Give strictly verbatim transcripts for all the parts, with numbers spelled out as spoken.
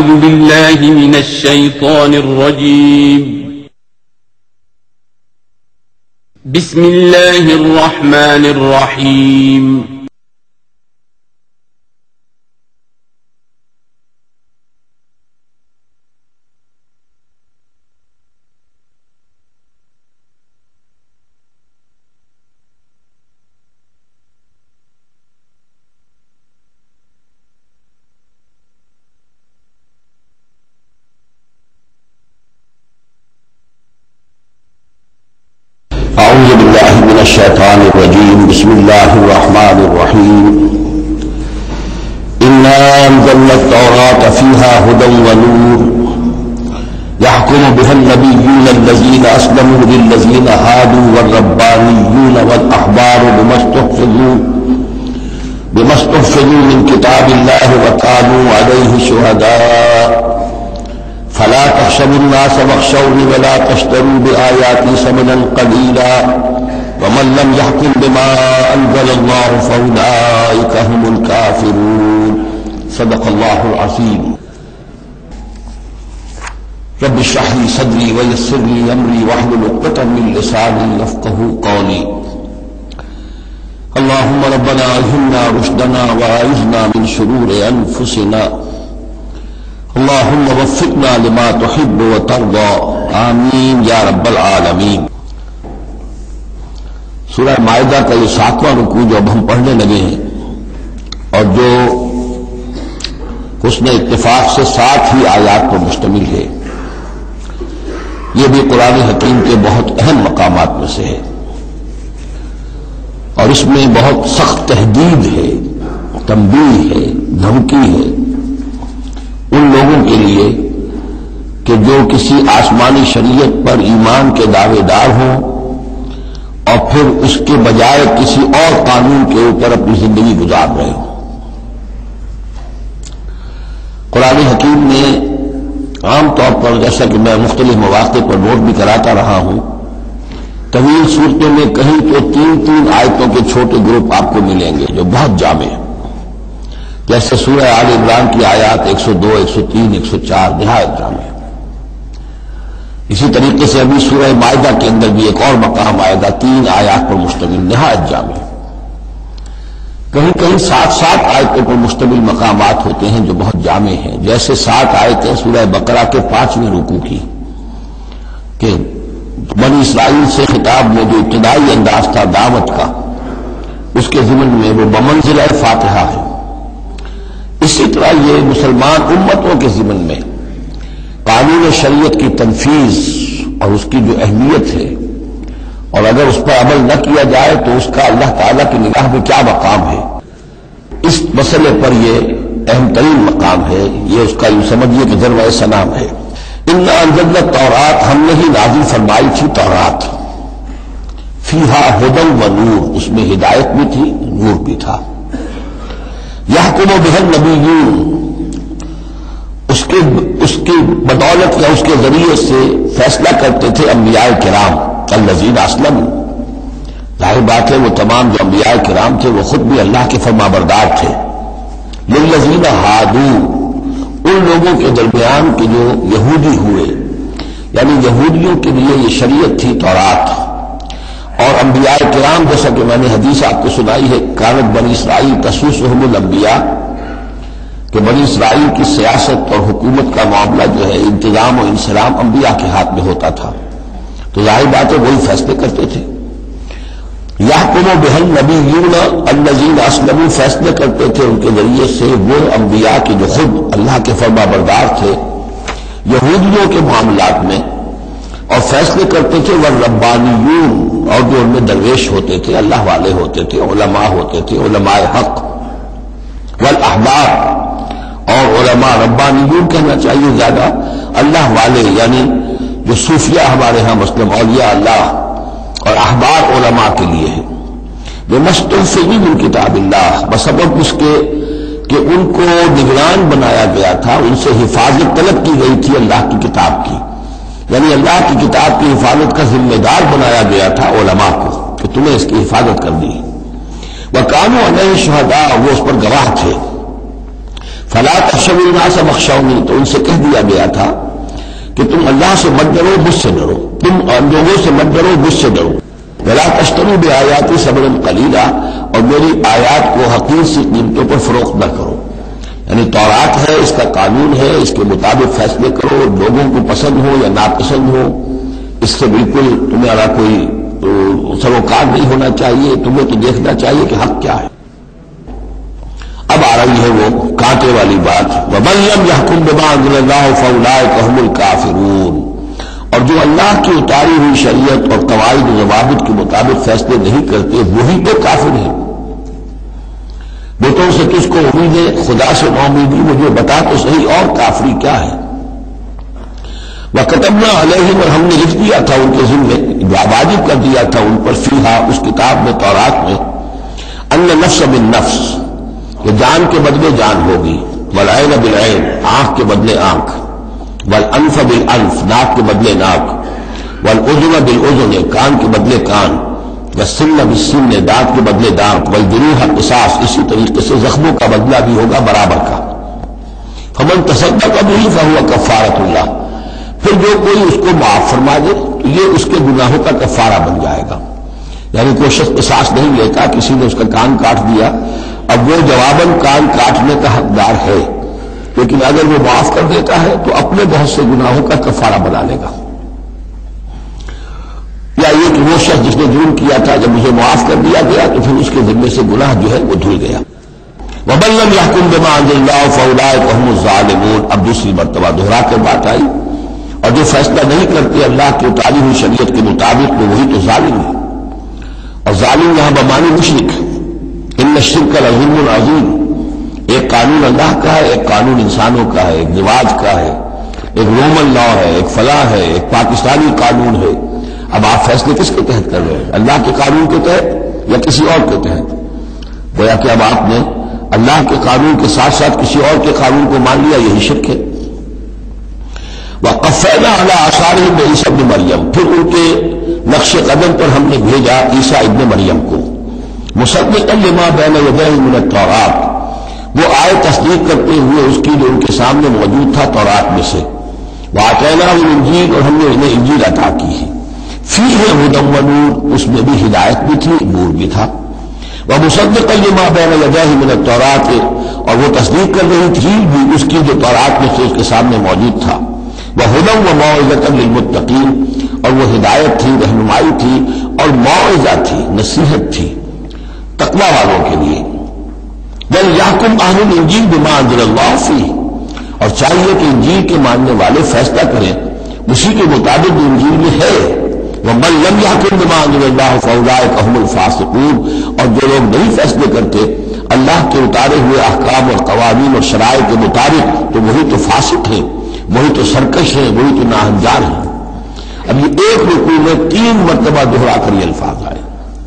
أعوذ بالله من الشيطان الرجيم. بسم الله الرحمن الرحيم. أعوذ بالله من الشيطان الرجيم. بسم الله الرحمن الرحيم. إنا أنزلنا التوراة فيها هدى ونور يحكم بها النبيون الذين أسلموا للذين هادوا والربانيون والأحبار بما استحفظوا بما استحفظوا من كتاب الله وكانوا عليه شهداء فلا تحسبوا الناس واخشوني ولا تشتروا بآياتي ثمنا قليلا ومن لم يحكم بما أنزل الله فأولئك هم الكافرون. صدق الله العظيم. رب اشرح لي صدري ويسر لي أمري واحلل عقدة من لساني يفقهوا قولي. اللهم ربنا ألهمنا رشدنا وأعذنا من شرور أنفسنا اللهم وفقنا لما تحب وترضى آمین یا رب العالمین. سورہ مائدہ کا یہ ساتواں رکوع جو اب ہم پڑھنے لگے ہیں اور جو حسن اتفاق سے سات ہی آیات پر مشتمل ہے، یہ بھی قرآن حکیم کے بہت اہم مقامات میں سے ہے اور اس میں بہت سخت تحدید ہے، تنبیہ ہے، دھمکی ہے ان لوگوں کے لیے کہ جو کسی آسمانی شریعت پر ایمان کے دعوے دار ہوں اور پھر اس کے بجائے کسی اور قانون کے اوپر اپنی زندگی گزار رہے ہوں. قرآن حکیم نے عام طور پر، جیسا کہ میں مختلف مواقع پر نوٹ بھی کراتا رہا ہوں، طویل صورتوں میں کہیں تو تین تین آیتوں کے چھوٹے گروپ آپ کو ملیں گے جو بہت جامع ہیں، جیسے سورہ آل عمران کی آیات ایک سو دو، ایک سو تین، ایک سو چار نہایت جامع. اسی طریقے سے ابھی سورہ مائدہ کے اندر بھی ایک اور مقام آئے گا تین آیات پر مشتمل نہایت جامع. کہیں کہیں سات سات آیتوں پر مشتمل مقامات ہوتے ہیں جو بہت جامع ہیں، جیسے سات آیتیں سورہ بقرہ کے پانچویں رکوع کی کہ بنی اسرائیل سے خطاب میں جو ابتدائی انداز تھا دعوت کا، اس کے ضمن میں وہ بمنزلہ فاتحہ ہے. اسی طرح یہ مسلمان امتوں کے ضمن میں قانون شریعت کی تنفیذ اور اس کی جو اہمیت ہے اور اگر اس پر عمل نہ کیا جائے تو اس کا اللہ تعالیٰ کی نگاہ میں کیا مقام ہے، اس مسئلے پر یہ اہم ترین مقام ہے. یہ اس کا یوں سمجھیے کہ ذروۂ سنام ہے. انا انزلنا التوراۃ، ہم نے ہی نازل فرمائی تھی تورات، فیہا ھدی و نور، اس میں ہدایت بھی تھی، نور بھی تھا. یحکم بها النبیون، اس کے اس کی بدولت یا اس کے ذریعے سے فیصلہ کرتے تھے انبیاء کرام الذین اسلموا. ظاہر بات ہے وہ تمام جو انبیاء کرام تھے وہ خود بھی اللہ کے فرما بردار تھے. للذین ہادوا، ان لوگوں کے درمیان کے جو یہودی ہوئے، یعنی یہودیوں کے لیے یہ شریعت تھی تورات. اور انبیاء کرام، جیسا کہ میں نے حدیث آپ کو سنائی ہے، کانت بنی اسرائیل تسوسهم الانبیاء، کہ بنی اسرائیل کی سیاست اور حکومت کا معاملہ جو ہے، انتظام و انصرام انبیاء کے ہاتھ میں ہوتا تھا. تو ظاہر بات ہے وہی فیصلے کرتے تھے. یحکم بها النبیون الذین اسلموا، فیصلے کرتے تھے ان کے ذریعے سے وہ انبیاء کے جو خود اللہ کے فرما بردار تھے یہودیوں کے معاملات میں، اور فیصلے کرتے تھے والربانیون، اور جو ان میں درویش ہوتے تھے، اللہ والے ہوتے تھے، علماء ہوتے تھے، علماء حق، والاحبار، اور علماء ربانیون کہنا چاہیے زیادہ، اللہ والے یعنی جو صوفیہ ہمارے ہاں مسلم اولیاء اللہ، اور احبار علماء کے لیے ہے. بمستحفظوا من کتاب اللہ، بسبب اس کے کہ ان کو نگران بنایا گیا تھا، ان سے حفاظت طلب کی گئی تھی اللہ کی کتاب کی، یعنی اللہ کی کتاب کی حفاظت کا ذمہ دار بنایا گیا تھا علماء کو کہ تمہیں اس کی حفاظت کرنی ہے. وَكَانُوا عَلَيْهِ شُهَدَاءَ، وہ اس پر گواہ تھے. فلا تخشوا الناس واخشونی، تو ان سے کہہ دیا گیا تھا کہ تم اللہ سے مت ڈرو، مجھ سے ڈرو، تم لوگوں سے مت ڈرو، مجھ سے ڈرو۔ ولا تشتروا بآیاتی ثمنا قلیلا، اور میری آیات کو حقیر سی قیمتوں پر فروخت نہ کرو۔ یعنی تورات ہے، اس کا قانون ہے، اس کے مطابق فیصلے کرو، لوگوں کو پسند ہو یا ناپسند ہو، اس سے بالکل تمہارا کوئی سروکار نہیں ہونا چاہیے، تمہیں تو دیکھنا چاہیے کہ حق کیا ہے۔ اب آ رہی ہے وہ کانٹے والی بات، وَمَن لَّمْ يَحْكُم بِمَا أَنزَلَ اللَّهُ فَأُولَٰئِكَ هُمُ الْكَافِرُونَ، اور جو اللہ کی اتاری ہوئی شریعت اور قواعد و ضوابط کے مطابق فیصلے نہیں کرتے وہی تو کافر ہیں۔ بتوں سے کس کو امید ہے، خدا سے ناامیدی، مجھے بتا تو صحیح اور کافری کیا ہے۔ وَكَتَبْنَا عَلَيْهِمْ، اور ہم نے لکھ دیا تھا ان کے ذمے، واجب کر دیا تھا ان پر، فیہا اس کتاب میں، تورات میں، أَنَّ النَّفْسَ بِالنَّفْسِ، کہ جان کے بدلے جان ہوگی، والعین بالعین، آنکھ کے بدلے آنکھ، والانف بالانف، ناک کے بدلے ناک، والاذن بالاذن، کان کے بدلے کان، والسن بالسن، دانت کے بدلے دانت، والجروح قصاص، اسی طریقے سے زخموں کا بدلہ بھی ہوگا برابر کا۔ فمن تصدق به فهو کفارۃ اللہ، پھر جو کوئی اس کو معاف فرما دے تو یہ اس کے گناہوں کا کفارہ بن جائے گا۔ یعنی کوئی شخص قصاص نہیں لیتا، کسی نے اس کا کان کاٹ دیا، اب وہ جواباً کان کاٹنے کا حقدار ہے، لیکن اگر وہ معاف کر دیتا ہے تو اپنے بہت سے گناہوں کا کفارہ بنا لے گا۔ یا یہ کہ وہ شخص جس نے جرم کیا تھا جب اسے معاف کر دیا گیا تو پھر اس کے ذمے سے گناہ جو ہے وہ دھل گیا۔ وَمَن لَّمْ يَحْكُم بِمَا أَنزَلَ اللَّهُ فَأُولَٰئِكَ هُمُ الظَّالِمُونَ، اب دوسری مرتبہ دہرا کے بات آئی، اور جو فیصلہ نہیں کرتے اللہ کی اتاری ہوئی شریعت کے مطابق تو وہی تو ظالم ہے۔ اور ظالم یہاں بمعنی مشرک، ان الشرک لظلم عظیم، ایک قانون اللہ کا ہے، ایک قانون انسانوں کا ہے، ایک رواج کا ہے، ایک رومن لا ہے، ایک فلاں ہے، ایک پاکستانی قانون ہے۔ اب آپ فیصلے کس کے تحت کر رہے ہیں، اللہ کے قانون کے تحت یا کسی اور کے تحت؟ گویا کہ اب آپ نے اللہ کے قانون کے ساتھ ساتھ کسی اور کے قانون کو مان لیا، یہی شرک ہے۔ وَقَفَّيْنَا عَلَىٰ آثَارِهِم بِعِیسَىٰ ابْنِ مریم، پھر ان کے نقش قدم پر ہم نے بھیجا عیسیٰ ابن مریم کو، مصدقا لما بین یدیہ من التوراۃ، وہ آئے تصدیق کرتے ہوئے اس کی جو ان کے سامنے موجود تھا تورات میں سے، وآتیناہ الانجیل، اور ہم نے انہیں انجیل عطا کی ہے، فیہ ھدی ونور، اس میں بھی ہدایت بھی تھی، نور بھی تھا، ومصدقا لما بین یدیہ من التوراۃ، اور وہ تصدیق کر رہی تھی بھی اس کی جو تورات میں سے اس کے سامنے موجود تھا، وہدی وموعظۃ للمتقین، اور وہ ہدایت تھی، رہنمائی تھی اور موعظہ تھی، نصیحت تھی تقوی والوں کے لیے۔ وَلْيَحْكُمْ أَهْلُ الْإِنجِيلِ بِمَا أَنزَلَ اللَّهُ فِيهِ، اور چاہیے کہ انجیل کے ماننے والے فیصلہ کریں اسی کے مطابق جو انجیل میں ہے۔ وَمَن لَّمْ يَحْكُم بِمَا أَنزَلَ اللَّهُ فَأُولَٰئِكَ هُمُ الْفَاسِقُونَ، اور جو لوگ نہیں فیصلے کرتے اللہ کے اتارے ہوئے احکام اور قوانین اور شرائع کے مطابق تو وہی تو فاسق ہیں، وہی تو سرکش ہیں، وہی تو ناہنجار ہیں۔ اب یہ ایک رکوع میں تین مرتبہ دہرا کر یہ الفاظ آئے،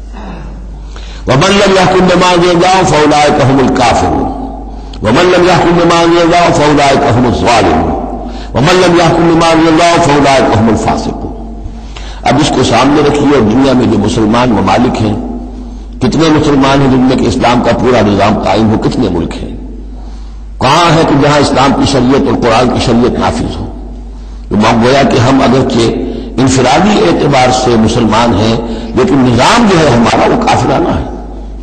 وَمَن لَّمْ يَحْكُم بِمَا أَنزَلَ اللَّهُ فَأُولَٰئِكَ هُمُ الْكَافِرُونَ وَمَن لَّمْ يَحْكُم بِمَا أَنزَلَ اللَّهُ فَأُولَٰئِكَ هُمُ الظَّالِمُونَ وَمَن لَّمْ يَحْكُم بِمَا أَنزَلَ اللَّهُ فَأُولَٰئِكَ هُمُ الْفَاسِقُونَ۔ اب اس کو سامنے رکھیے، اور دنیا میں جو مسلمان ممالک ہیں، کتنے مسلمان ہیں جن میں کہ اسلام کا پورا نظام قائم ہو، کتنے ملک ہیں، کہاں ہے کہ جہاں اسلام کی شریعت اور قرآن کی شریعت نافذ ہو؟ تو گویا کہ ہم اگرچہ انفرادی اعتبار سے مسلمان ہیں لیکن نظام جو ہے ہمارا وہ کافرانہ ہے۔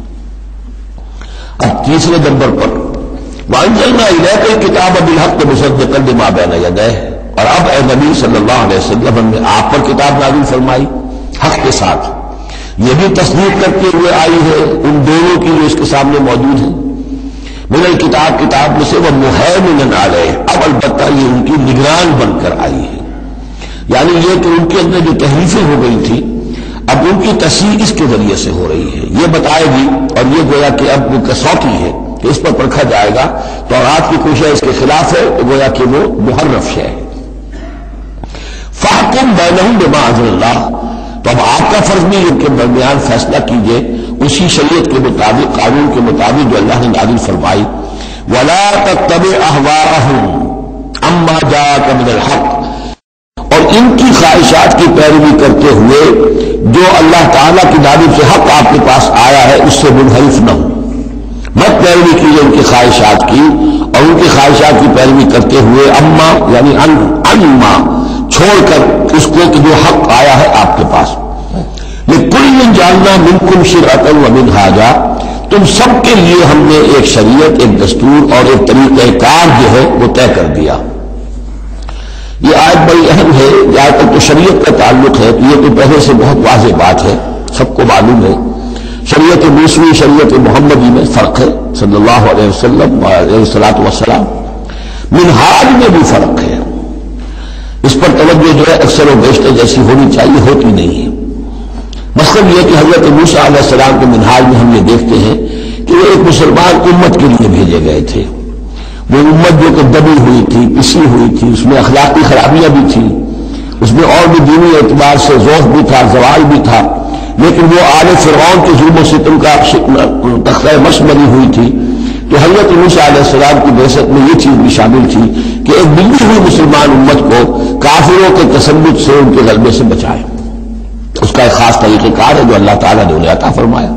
اب تیسرے نمبر پر وَأَنزَلْنَا إِلَيْكَ الْكِتَابَ بِالْحَقِّ مُصَدِّقًا لِمَا بَيْنَ يَدَيْهِ، اور اب اے نبی صلی اللہ علیہ وسلم ہم نے آپ پر کتاب نازل فرمائی حق کے ساتھ، یہ بھی تصدیق کرتے ہوئے آئی ہے ان دونوں کی جو اس کے سامنے موجود ہیں، من الکتاب، کتاب میں سے، وَمُهَيْمِنًا عَلَيْهِ، اب البتہ یہ ان کی نگران بن کر آئی ہے، یعنی یہ کہ ان کے اندر جو تحریفیں ہو گئی تھی اب ان کی تصحیح اس کے ذریعے سے ہو رہی ہے، یہ بتائے گی، اور یہ گویا کہ اب وہ کسوٹی ہے کہ اس پر پرکھا جائے گا، تورات کی کوشش اس کے خلاف ہے تو گویا کہ وہ محرف شے ہے۔ فَاحْكُم بَيْنَهُم بِمَا أَنزَلَ اللَّهُ، تو اب آپ کا فرض بھی ان کے درمیان فیصلہ کیجئے اسی شریعت کے مطابق، قانون کے مطابق جو اللہ نے نازل فرمائی۔ وَلَا تَتَّبِعْ أَهْوَاءَهُمْ عَمَّا جَاءَكَ مِنَ الْحَقِّ، اور ان کی خواہشات کی پیروی کرتے ہوئے جو اللہ تعالیٰ کی جانب سے حق آپ کے پاس آیا ہے اس سے منحرف نہ ہو۔ مت پیروی کیجیے ان کی خواہشات کی، اور ان کی خواہشات کی پیروی کرتے ہوئے اما یعنی ان انما چھوڑ کر اس کو کہ جو حق آیا ہے آپ کے پاس۔ لِكُلٍّ جَعَلْنَا مِنْكُمْ شِرْعَةً وَمِنْهَاجًا، تم سب کے لیے ہم نے ایک شریعت، ایک دستور اور ایک طریقہ کار جو ہے وہ طے کر دیا۔ یہ آیت بڑی اہم ہے، جہاں تک تو شریعت کا تعلق ہے تو یہ تو پہلے سے بہت واضح بات ہے، سب کو معلوم ہے۔ شریعت موسوی شریعت محمدی میں فرق ہے، صلی اللہ علیہ وسلم علیہ الصلوۃ والسلام۔ منہاج میں بھی فرق ہے، اس پر توجہ جو ہے اکثر و بیشتر جیسی ہونی چاہیے ہوتی نہیں ہے۔ مطلب یہ کہ حضرت موسیٰ علیہ السلام کے منہاج میں ہم یہ دیکھتے ہیں کہ وہ ایک مسلمان امت کے لیے بھیجے گئے تھے، وہ امت جو کہ دبی ہوئی تھی، پسی ہوئی تھی، اس میں اخلاقی خرابیاں بھی تھیں، اس میں اور بھی دینی اعتبار سے ذوق بھی تھا، زوال بھی تھا، لیکن وہ آل فرعون کے ظلم و ستم کا تختہ مشق بنی ہوئی تھی۔ تو حضرت موسیٰ علیہ السلام کی بعثت میں یہ چیز بھی شامل تھی کہ ایک بگڑی ہوئی مسلمان امت کو کافروں کے تسلط سے، ان کے غلبے سے بچائے۔ اس کا ایک خاص طریقہ کار ہے جو اللہ تعالیٰ نے انہیں عطا فرمایا۔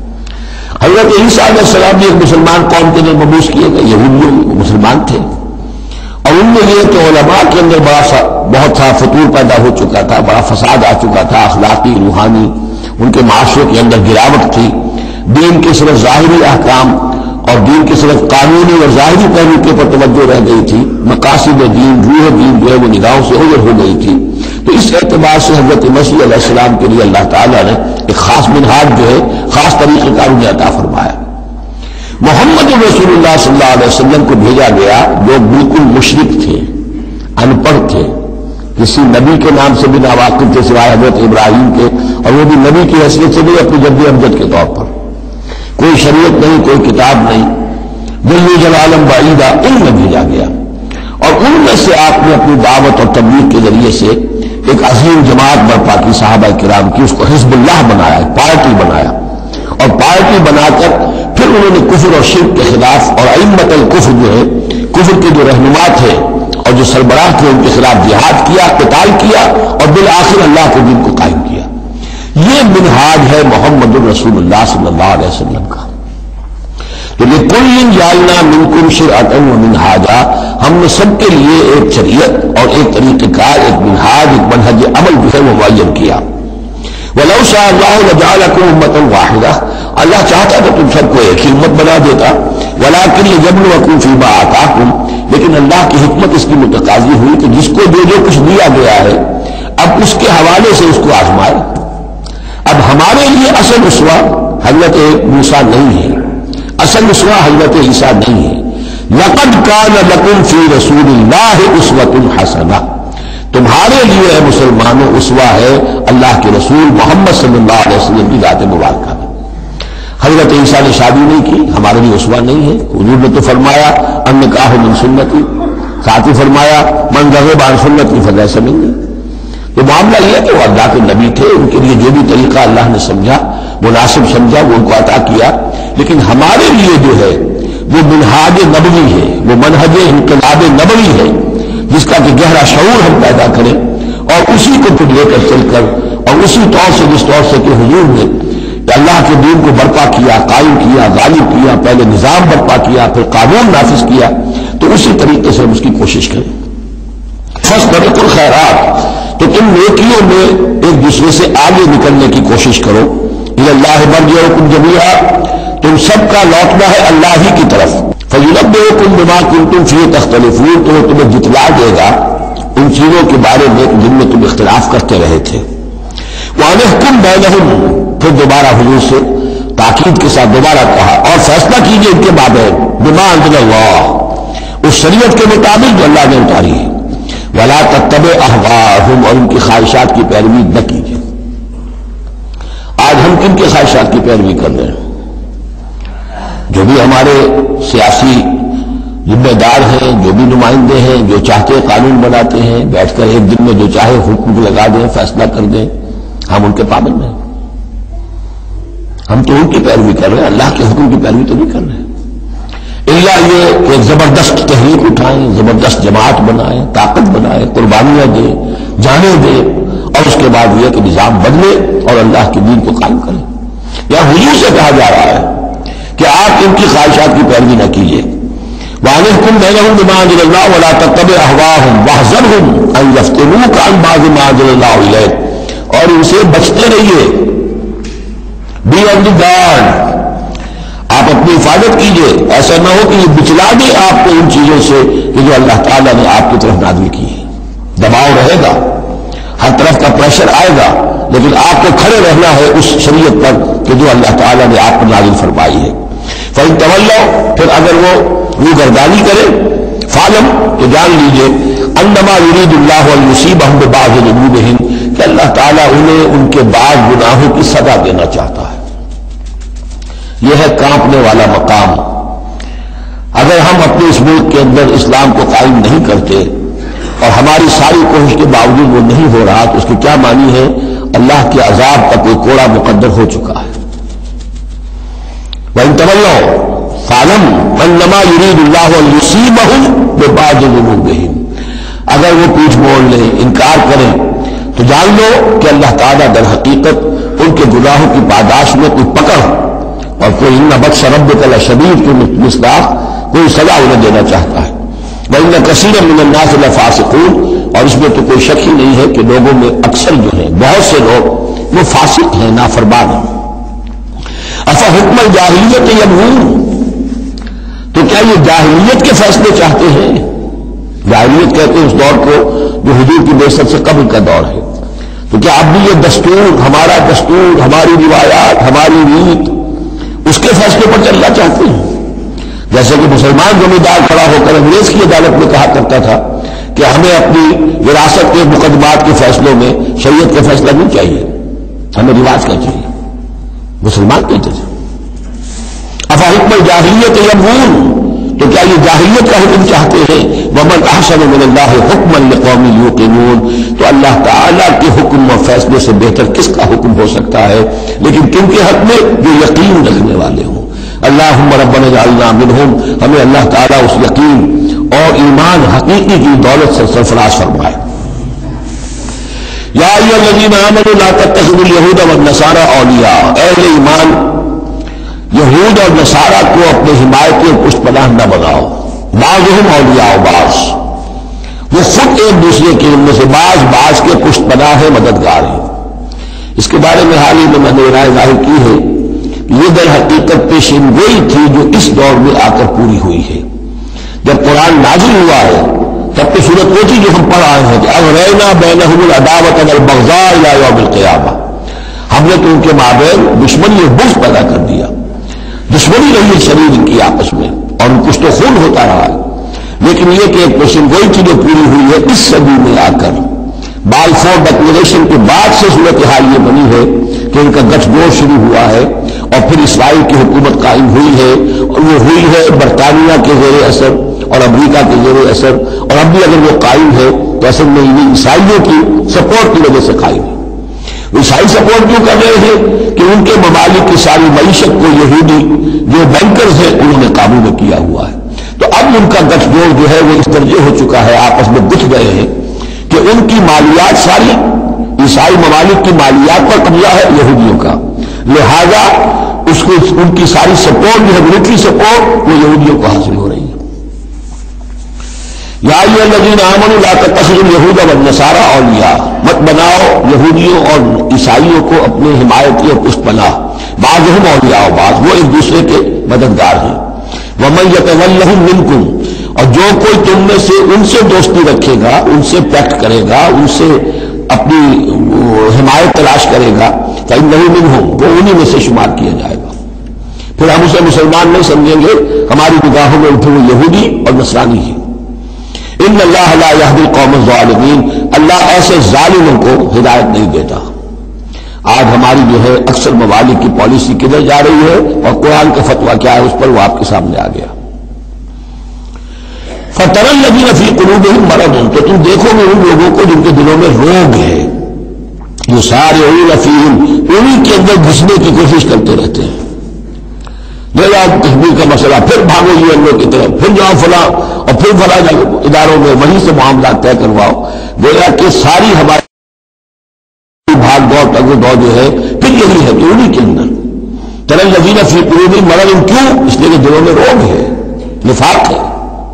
حضرت عیسیٰ علیہ السلام بھی ایک مسلمان قوم کے لیے مبعوث کیے گئے، یہودی مسلمان تھے، اور ان میں یہ کہ علماء کے اندر بڑا سا بہت سا فتور پیدا ہو چکا تھا، بڑا فساد آ چکا تھا، اخلاقی روحانی ان کے معاشرے کے اندر گراوٹ تھی، دین کے صرف ظاہری احکام اور دین کے صرف قانونی اور ظاہری پہلو کے پر توجہ رہ گئی تھی، مقاصد دین، روح دین جو ہے وہ نگاہوں سے اوجھل ہو گئی تھی۔ تو اس اعتبار سے حضرت مسیح علیہ السلام کے لیے اللہ تعالیٰ نے ایک خاص منہاج جو ہے، خاص طریقہ کار انہیں عطا فرمایا۔ محمد رسول اللہ صلی اللہ علیہ وسلم کو بھیجا گیا جو بالکل مشرک تھے، ان پڑھ تھے، کسی نبی کے نام سے بھی ناواقف تھے سوائے حضرت ابراہیم کے، اور وہ بھی نبی کی حیثیت سے بھی اپنی جد امجد کے طور پر، کوئی شریعت نہیں، کوئی کتاب نہیں، جل جلالم بعیدہ، ان میں بھیجا گیا، اور ان میں سے آپ نے اپنی دعوت اور تبلیغ کے ذریعے سے ایک عظیم جماعت برپا کی، صحابہ کرام کی، اس کو حزب اللہ بنایا، پارٹی بنایا، اور پارٹی بنا کر پھر انہوں نے کفر اور شرک کے خلاف، اور ائمۃ الکفر جو ہے، کفر کے جو رہنما تھے اور جو سربراہ تھے، ان کے خلاف جہاد کیا، قتال کیا، اور بالآخر اللہ کے دین کو قائم کیا۔ یہ منہاج ہے محمد الرسول اللہ صلی اللہ علیہ وسلم کا۔ تو لِكُلٍّ جَعَلْنَا مِنْكُمْ شِرْعَةً وَمِنْهَاجًا، ہم نے سب کے لیے ایک شریعت اور ایک طریقہ کار، ایک منہاج، ایک منہج عمل جو ہے وہ معین کیا۔ وَلَوْ شَاءَ اللَّهُ لَجَعَلَكُمْ أُمَّةً وَاحِدَةً، اللہ چاہتا تو تم سب کو ایک ہی امت بنا دیتا، وَلَٰكِنْ لِيَبْلُوَكُمْ فِي مَا آتَاكُمْ، لیکن اللہ کی حکمت اس کی متقاضی ہوئی کہ جس کو جو جو کچھ دیا گیا ہے اب اس کے حوالے سے اس کو آزمائے۔ اب ہمارے لیے اصل اسوہ حضرت موسیٰ نہیں ہے، اصل اسوہ حضرت عیسیٰ نہیں ہے۔ لَقَدْ كَانَ لَكُمْ فِي رَسُولِ اللَّهِ أُسْوَةٌ حَسَنَةٌ، تمہارے لیے اے مسلمانوں اسوہ ہے اللہ کے رسول محمد صلی اللہ علیہ وسلم کی ذات مبارکہ میں۔ حضرت عیسیٰ نے شادی نہیں کی، ہمارے لیے اسوہ نہیں ہے۔ حضور نے تو فرمایا النکاح من سنتی، ساتھ ہی فرمایا من رغب عن سنتی فلیس منی۔ تو معاملہ یہ ہے کہ وہ اللہ کے نبی تھے، ان کے لیے جو بھی طریقہ اللہ نے سمجھا، مناسب سمجھا، وہ ان کو عطا کیا، لیکن ہمارے لیے جو ہے وہ منہاج نبوی ہے، وہ منہج انقلاب نبوی ہے، جس کا کہ گہرا شعور ہم پیدا کریں اور اسی کو پھر لے کر چل کر، اور اسی طور سے جس طور سے کہ حضور نے اللہ کے دین کو برپا کیا، قائم کیا، غالب کیا، پہلے نظام برپا کیا، پھر قانون نافذ کیا، تو اسی طریقے سے ہم اس کی کوشش کریں۔ فاستبقوا الخیرات، تو تم نیکیوں میں ایک دوسرے سے آگے نکلنے کی کوشش کرو۔ الی اللہ مرجعکم جمیعا، تم سب کا لوٹنا ہے اللہ ہی کی طرف۔ فینبئکم بما کنتم فیہ تختلفون، تو وہ تمہیں جتلا دے گا ان چیزوں کے بارے میں جن میں تم اختلاف کرتے رہے تھے۔ وَأَنِحْكُمْ بَيْنَهُمْ، پھر دوبارہ حضور سے تاکید کے ساتھ دوبارہ کہا اور فیصلہ کیجئے ان کے مابین، بما انزل اللہ، اس شریعت کے مطابق جو اللہ نے اتاری ہے۔ وَلَا تَتَّبِعْ أَهْوَاءَهُمْ، اور ان کی خواہشات کی پیروی نہ کیجئے۔ آج ہم کن کی خواہشات کی پیروی کر رہے ہیں؟ جو بھی ہمارے سیاسی ذمہ دار ہیں، جو بھی نمائندے ہیں، جو چاہتے قانون بناتے ہیں، بیٹھ کر ایک دن میں جو چاہے حکم لگا دیں، فیصلہ کر دیں، ہم ان کے پابند ہیں۔ ہم تو ان کی پیروی کر رہے ہیں، اللہ کے حکم کی پیروی تو نہیں کر رہے ہیں۔ الا یہ کہ ایک زبردست تحریک اٹھائیں، زبردست جماعت بنائیں، طاقت بنائیں، قربانیاں دیں، جانیں دیں، اور اس کے بعد یہ کہ نظام بدلے اور اللہ کے دین کو قائم کریں۔ یا حضور سے کہا جا رہا ہے کہ آپ ان کی خواہشات کی پیروی نہ کیجیے. وَأَنِحْكُمْ بَيْنَهُمْ بِمَا أَنزَلَ اللَّهُ وَلَا تَتَّبِعْ أَهْوَاءَهُمْ وَاحْذَرْهُمْ أَن يَفْتِنُوكَ عَن بَعْضِ مَا أَنزَلَ اللَّهُ إِلَيْكَ. اور ان سے بچتے رہیے. Be on the guard. آپ اپنی حفاظت کیجیے. ایسا نہ ہو کہ یہ بچلا دے آپ کو ان چیزوں سے کہ جو اللہ تعالیٰ نے آپ کی طرف نازل کی ہے. دباؤ رہے گا, ہر طرف کا پریشر آئے گا, لیکن آپ کو کھڑے رہنا ہے اس شریعت پر کہ جو اللہ تعالیٰ نے آپ کو نازل فرمائی ہے. فَإِن تَوَلَّوْا, پھر اگر وہ روح گردانی کرے, فَاعْلَمْ, تو جان لیجئے, أَنَّمَا يُرِيدُ اللَّهُ أَن يُصِيبَهُم بِبَعْضِ ذُنُوبِهِمْ, کہ اللہ تعالیٰ انہیں ان کے بعض گناہوں کی سزا دینا چاہتا ہے. یہ ہے کانپنے والا مقام. اگر ہم اپنے اس ملک کے اندر اسلام کو قائم نہیں کرتے اور ہماری ساری کوشش کے باوجود وہ نہیں ہو رہا, تو اس کی کیا معنی ہے؟ اللہ کے عذاب کا کوئی کوڑا مقدر ہو چکا ہے. وَإِن تَوَلَّوْا فَاعْلَمْ أَنَّمَا يُرِيدُ اللَّهُ أَن يُصِيبَهُم بِبَعْضِ ذُنُوبِهِمْ. اگر وہ پیچھ موڑ لیں, انکار کریں, تو جان لو کہ اللہ تعالیٰ در حقیقت ان کے گناہوں کی پاداش میں کوئی پکڑ اور کوئی ان بطش ربک لشدید کے مصداق کوئی سزا انہیں دینا چاہتا ہے. وَإِنَّ كَثِيرًا مِنَ النَّاسِ لَفَاسِقُونَ, اور اس میں تو کوئی شک ہی نہیں ہے کہ لوگوں میں اکثر جو ہیں, بہت سے لوگ وہ فاسق ہیں, نافرمان ہیں. افحکم الجاہلیت یبغون, تو کیا یہ جاہلیت کے فیصلے چاہتے ہیں؟ جاہلیت کہتے ہیں اس دور کو جو حضور کی بعثت سے قبل کا دور ہے. تو کیا اب بھی یہ دستور, ہمارا دستور, ہماری روایات, ہماری ریت, اس کے فیصلے پر چلنا چاہتے ہیں؟ جیسے کہ مسلمان زمیندار کھڑا ہو کر انگریز کی عدالت میں کہا کرتا تھا کہ ہمیں اپنی وراثت کے مقدمات کے فیصلوں میں شریعت کا فیصلہ نہیں چاہیے, ہمیں رواج کا چاہیے. مسلمان کہتے تھے افحکم الجاہلیت یبغون, تو کیا یہ جاہلیت کا حکم چاہتے ہیں؟ ومن احسن من اللہ حکما لقوم یوقنون, تو اللہ تعالیٰ کے حکم و فیصلے سے بہتر کس کا حکم ہو سکتا ہے, لیکن کن کے حق میں؟ جو یقین رکھنے والے ہوں. اللہم ربنا اجعلنا منہم, ہمیں اللہ تعالیٰ اس یقین اور ایمان حقیقی کی دولت سے سرفراز فرمائے. یا ایھا الذین آمنوا لا تتخذوا اليہود والنصارى اولیاء, اہل ایمان یہود اور نصارہ کو اپنے حمایتی اور پشت پناہ نہ بناؤ. بعضهم اولیاء بعض, وہ خود ایک دوسرے کے ان میں سے بعض بعض کے پشت پناہ ہے, مددگار ہیں. اس کے بارے میں حال ہی میں میں نے رائے ظاہر کی ہے. یہ در حقیقت پیشین گوئی تھی جو اس دور میں آ کر پوری ہوئی ہے. جب قرآن نازل ہوا ہے تب تو صورت وہ تھی جو ہم پڑھ آئے ہیں کہ اغرینا بینہم العداوۃ والبغضاء الی یوم القیامہ, ہم نے تو ان کے مابین دشمنی اور بغض پیدا کر دیا. دشمنی رہی ہے شریر ان کی آپس میں, اور کچھ تو خون ہوتا رہا ہے. لیکن یہ کہ ایک پیشین گوئی تھی جو پوری ہوئی ہے اس صدی میں آ کر. بالفور ڈکلریشن کے بعد سے صورتحال یہ بنی ہے کہ ان کا گٹھ جوڑ شروع ہوا ہے, اور پھر اسرائیل کی حکومت قائم ہوئی ہے, اور وہ ہوئی ہے برطانیہ کے زیر اثر اور امریکہ کے زیر اثر, اور اب بھی اگر وہ قائم ہے تو اصل میں انہیں عیسائیوں کی سپورٹ کی وجہ سے قائم ہے. عیسائی سپورٹ کیوں کر رہے ہیں کہ ان کے ممالک کی ساری معیشت کو یہودی جو بینکرز ہیں انہوں نے قابو میں کیا ہوا ہے. تو اب ان کا گٹھ جوڑ جو ہے وہ اس درجے ہو چکا ہے, آپس میں گٹھ گئے ہیں کہ ان کی مالیات ساری عیسائی ممالک کی مالیات پر قبضہ ہے یہودیوں کا, لہذا اس کو ان کی ساری سپورٹ جو ہے ملٹری سپورٹ وہ یہودیوں کو حاصل ہو رہی ہے. یا ایھا الذین آمنوا لا تتخذوا اليہود والنصارى اولیاء, مت بناؤ یہودیوں اور عیسائیوں کو اپنے حمایتی اور پشت پناہ. بعضهم اولیاء بعض, وہ ایک دوسرے کے مددگار ہیں. ومن یتولہم منکم, اور جو کوئی تم میں سے ان سے دوستی رکھے گا, ان سے پیکٹ کرے گا, ان سے اپنی حمایت تلاش کرے گا, فإنہ منہم, وہ انہی میں سے شمار کیا جائے گا. پھر ہم اسے مسلمان نہیں سمجھیں گے, ہماری نگاہوں میں اٹھے وہ یہودی اور نصرانی ہیں. ان اللہ لا یہدی القوم الظالمین, اللہ ایسے ظالموں کو ہدایت نہیں دیتا. آج ہماری جو ہے اکثر ممالک کی پالیسی کدھر جا رہی ہے اور قرآن کا فتویٰ کیا ہے اس پر وہ آپ کے سامنے آ گیا. فَتَرَى الَّذِينَ فِي قُلُوبِهِم مَرَضٌ, تو تم دیکھو گے ان لوگوں کو جن کے دلوں میں روگ ہے. يُسَارِعُونَ فِيهِمْ, انہی کے اندر گھسنے کی کوشش کرتے رہتے ہیں. جو آپ تحبیر کا مسئلہ, پھر بھاگو یہ ان لوگ کی طرف, پھر جاؤ فلاں اور پھر فلاں اداروں میں وہیں سے معاملات طے کرواؤ. گویا کہ ساری ہماری بھاگ دوڑ تگ دوڑ جو ہے پھر یہی ہے کہ انہی کے اندر ترى الذین فی قلوبہم مرض، کیوں؟ اس لیے کہ دلوں میں روگ ہے، نفاق ہے۔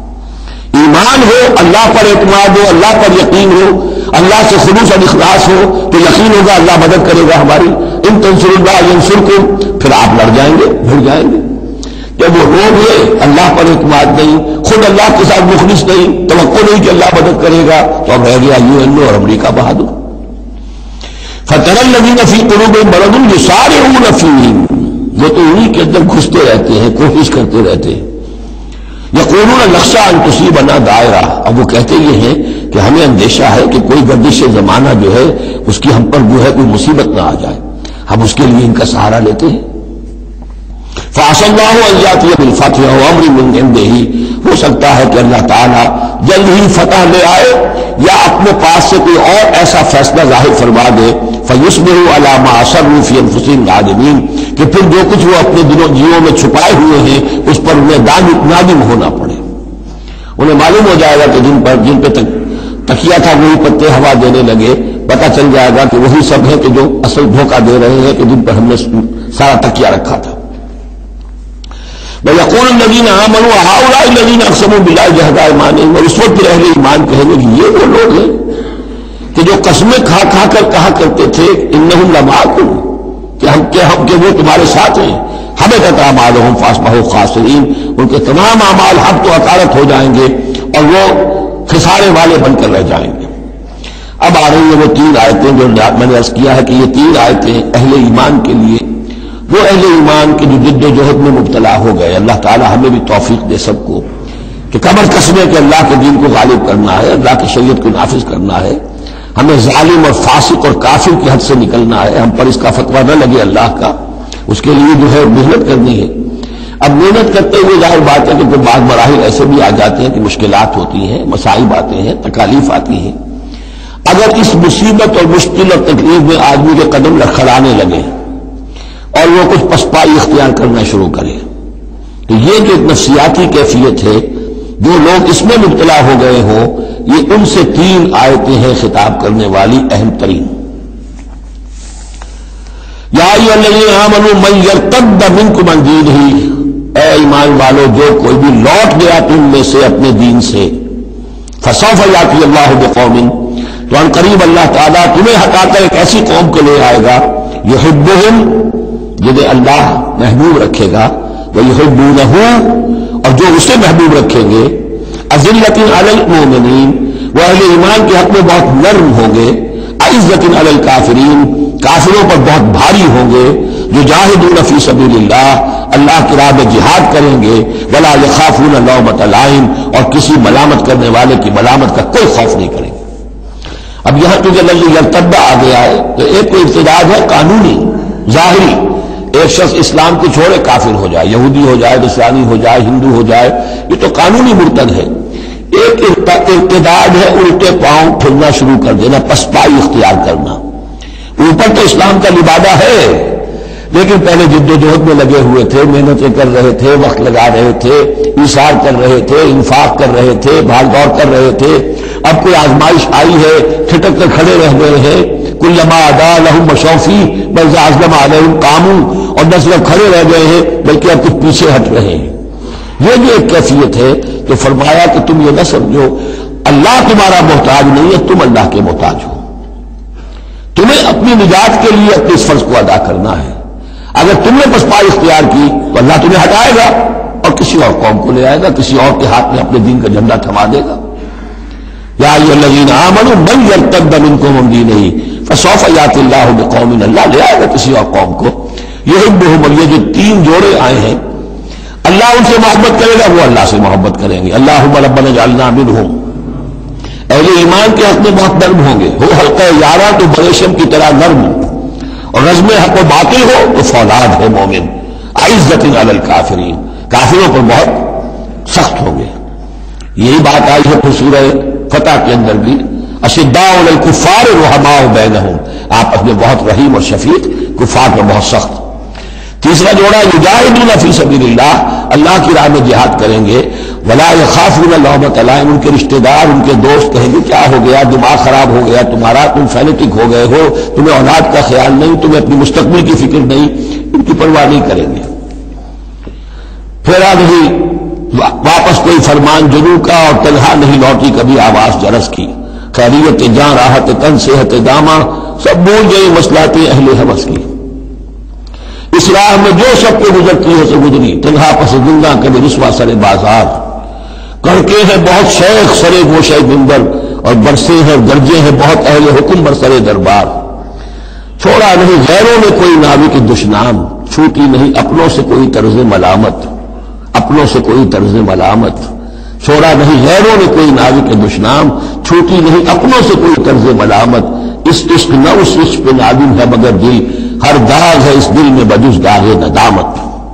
ایمان ہو، اللہ پر اعتماد ہو، اللہ پر یقین ہو، اللہ سے خلوص اور اخلاص ہو تو یقین ہوگا اللہ مدد کرے گا ہماری۔ ان تنصروا اللہ ینصرکم، پھر آپ لڑ جائیں گے، بھڑ جائیں گے۔ جب وہ روگ ہے، اللہ پر اعتماد نہیں، خود اللہ کے ساتھ مخلص نہیں، توقع نہیں کہ اللہ مدد کرے گا، تو اب رہ گیا یو این او اور امریکہ بہادر۔ فَتَرَى الَّذِينَ فِي قُلُوبِهِم مَرَضٌ يُسَارِعُونَ فِيهِ، وہ تو انہی کے اندر گھستے رہتے ہیں، کوشش کرتے رہتے ہیں۔ یقولون نخشى ان تصيبنا دائرہ، اب وہ کہتے یہ ہیں کہ ہمیں اندیشہ ہے کہ کوئی گردش زمانہ جو ہے اس کی ہم پر جو ہے کوئی مصیبت نہ آ جائے، ہم اس کے لیے ان کا سہارا لیتے ہیں۔ فعسى الله ان ياتي بالفتح وامر من عنده، ہو سکتا ہے کہ اللہ تعالیٰ جلد ہی فتح لے آئے یا اپنے پاس سے کوئی اور ایسا فیصلہ ظاہر فرما دے، فیصبحوا علی ما اسروا فی انفسهم نادمین، کہ پھر جو کچھ وہ اپنے دلوں جیوں میں چھپائے ہوئے ہیں اس پر انہیں نادم ہونا پڑے۔ انہیں معلوم ہو جائے گا کہ جن پر جن پہ تکیہ تھا وہی پتے ہوا دینے لگے، پتہ چل جائے گا کہ وہی سب ہے کہ جو اصل دھوکہ دے رہے ہیں، کہ جن پر ہم نے سارا تکیہ رکھا تھا۔ وَيَقُولُ الَّذِينَ آمَنُوا هَؤُلَاءِ الَّذِينَ أَقْسَمُوا بِاللَّهِ جَهْدَ أَيْمَانِهِمْ، اور اس وقت اہل ایمان کہیں گے کہ یہ وہ لوگ ہیں کہ جو قسمیں کھا کھا کر کہا کرتے تھے إِنَّهُمْ لَمَعَكُمْ، کہ ہم کہ ہم کہ وہ تمہارے ساتھ ہیں، حَبِطَتْ أَعْمَالُهُمْ فَأَصْبَحُوا خَاسِرِينَ، ان کے تمام اعمال حبط و حقارت ہو جائیں گے اور وہ خسارے والے بن کر رہ جائیں گے۔ اب آ رہی ہیں وہ تین آیتیں جو میں نے عرض کیا ہے کہ یہ تین آیتیں اہل ایمان کے لیے، وہ اہل ایمان کے جو جد و جہد میں مبتلا ہو گئے، اللہ تعالی ہمیں بھی توفیق دے سب کو کہ کمر کسنے کہ اللہ کے دین کو غالب کرنا ہے، اللہ کی شریعت کو نافذ کرنا ہے، ہمیں ظالم اور فاسق اور کافر کی حد سے نکلنا ہے، ہم پر اس کا فتویٰ نہ لگے اللہ کا، اس کے لیے جو ہے محنت کرنی ہے۔ اب محنت کرتے ہوئے ظاہر بات ہے کہ پھر بعض مراحل ایسے بھی آ جاتے ہیں کہ مشکلات ہوتی ہیں، مصائب آتے ہیں، تکالیف آتی ہیں۔ اگر اس مصیبت اور مشکل اور تکلیف میں آدمی کے قدم لڑکھڑانے لگے اور وہ کچھ پسپائی اختیار کرنا شروع کرے، تو یہ جو نفسیاتی کیفیت ہے، جو لوگ اس میں مبتلا ہو گئے ہوں، یہ ان سے تین آیتیں ہیں خطاب کرنے والی اہم ترین۔ یا ایھا الذین آمنوا من یرتد منکم عن دینہ، اے ایمان والو جو کوئی بھی لوٹ گیا تم میں سے اپنے دین سے، فسوف یاتی اللہ بقوم، تو ان قریب اللہ تعالیٰ تمہیں ہٹا کر ایک ایسی قوم کو لے آئے گا، یحبہم، جنہیں اللہ محبوب رکھے گا، وَيُحِبُّونَهُ، اور جو اسے محبوب رکھیں گے، أَذِلَّةٍ عَلَى الْمُؤْمِنِينَ، وہ اہل ایمان کے حق میں بہت نرم ہوں گے، أَعِزَّةٍ عَلَى الْكَافِرِينَ، کافروں پر بہت بھاری ہوں گے، جو جاہدون فی سبیل اللہ، اللہ کی راہ میں جہاد کریں گے، وَلَا يَخَافُونَ لَوْمَةَ لَائِمٍ، اور کسی ملامت کرنے والے کی ملامت کا کوئی خوف نہیں کریں گے۔ اب یہاں کیونکہ لفظ یرتد آ گیا ہے تو ایک کوئی ارتداد ہے قانونی ظاہری، ایک شخص اسلام کو چھوڑے کافر ہو جائے، یہودی ہو جائے، نصرانی ہو جائے، ہندو ہو جائے، یہ تو قانونی مرتد ہے۔ ایک ارتداد ہے الٹے پاؤں پھرنا شروع کر دینا، پسپائی اختیار کرنا۔ اوپر تو اسلام کا لبادہ ہے، لیکن پہلے جد و جہد میں لگے ہوئے تھے، محنتیں کر رہے تھے، وقت لگا رہے تھے، ایثار کر رہے تھے، انفاق کر رہے تھے، بھاگ دوڑ کر رہے تھے، اب کوئی آزمائش آئی ہے، کھٹک کر کھڑے رہ گئے ہیں، کلما ادا لہم مشوفی بل ازلم علیہم قاموا، اور نہ صرف کھڑے رہ گئے ہیں بلکہ اب کچھ پیچھے ہٹ رہے ہیں۔ یہ جو ایک کیفیت ہے تو فرمایا کہ تم یہ نہ سمجھو اللہ تمہارا محتاج نہیں ہے، تم اللہ کے محتاج ہو، تمہیں اپنی نجات کے لیے اپنے اس فرض کو ادا کرنا ہے۔ اگر تم نے پسپائی اختیار کی تو اللہ تمہیں ہٹائے گا اور کسی اور قوم کو لے آئے گا، کسی اور کے ہاتھ میں اپنے دین کا جھنڈا تھما دے گا۔ یا ایھا الذین آمنوا من یرتد منکم عن دینہ فسوف یاتی اللہ بقوم، اللہ لے آئے گا کسی اور قوم کو، یحبہم، اور یہ جو تین جوڑے آئے ہیں، اللہ ان سے محبت کرے گا، وہ اللہ سے محبت کریں گے۔ اللہم ربنا اجعلنا منہم، اہل ایمان کے حق میں بہت نرم ہوں گے، وہ حلقہ یارہ تو بریشم کی طرح نرم، اور رزم حق و باطل ہو تو فولاد ہے مومن، عزت علی الکافرین، کافروں پر بہت سخت ہوں گے۔ یہی بات آئی ہے پھر سورہ فتح کے اندر بھی، اشداء علی الکفار رحماء بینہم، آپس میں بہت رحیم اور شفیق، کفار پر بہت سخت۔ تیسرا جوڑا یجاہدون فی سبیل اللہ، اللہ کی راہ میں جہاد کریں گے، ولا یخافون لومۃ لائم، ان کے رشتہ دار ان کے دوست کہیں گے کیا ہو گیا، دماغ خراب ہو گیا تمہارا، تم فینیٹک ہو گئے ہو، تمہیں اولاد کا خیال نہیں، تمہیں اپنی مستقبل کی فکر نہیں، ان کی پرواہ نہیں کریں گے۔ پھیرا نہیں واپس کوئی فرمان جنو کا، اور تنہا نہیں لوٹی کبھی آواز جرس کی، خیریت جاں راحت تن صحت داماں، سب بھول گئی مصلحت اہل ہوس کی۔ اس راہ میں جو سب کو گزرتی ہے سے گزری، تنہا پس زندہ کبھی رسوا سر بازار، کڑکے ہیں بہت شیخ سرے گوشے منبر، اور برسے ہیں گرجے ہیں بہت اہل حکم برسرے دربار۔ چھوڑا نہیں غیروں نے کوئی ناوی کی دشنام، چھوٹی نہیں اپنوں سے کوئی طرز ملامت، اپنوں سے کوئی طرز ملامت۔ چھوڑا نہیں غیروں نے کوئی ناوی کے دشنام، چھوٹی نہیں اپنوں سے کوئی طرز ملامت۔ اس عشق نہ اس عشق پہ نادم ہے مگر دل، ہر داغ ہے اس دل میں بجز داغ ندامت۔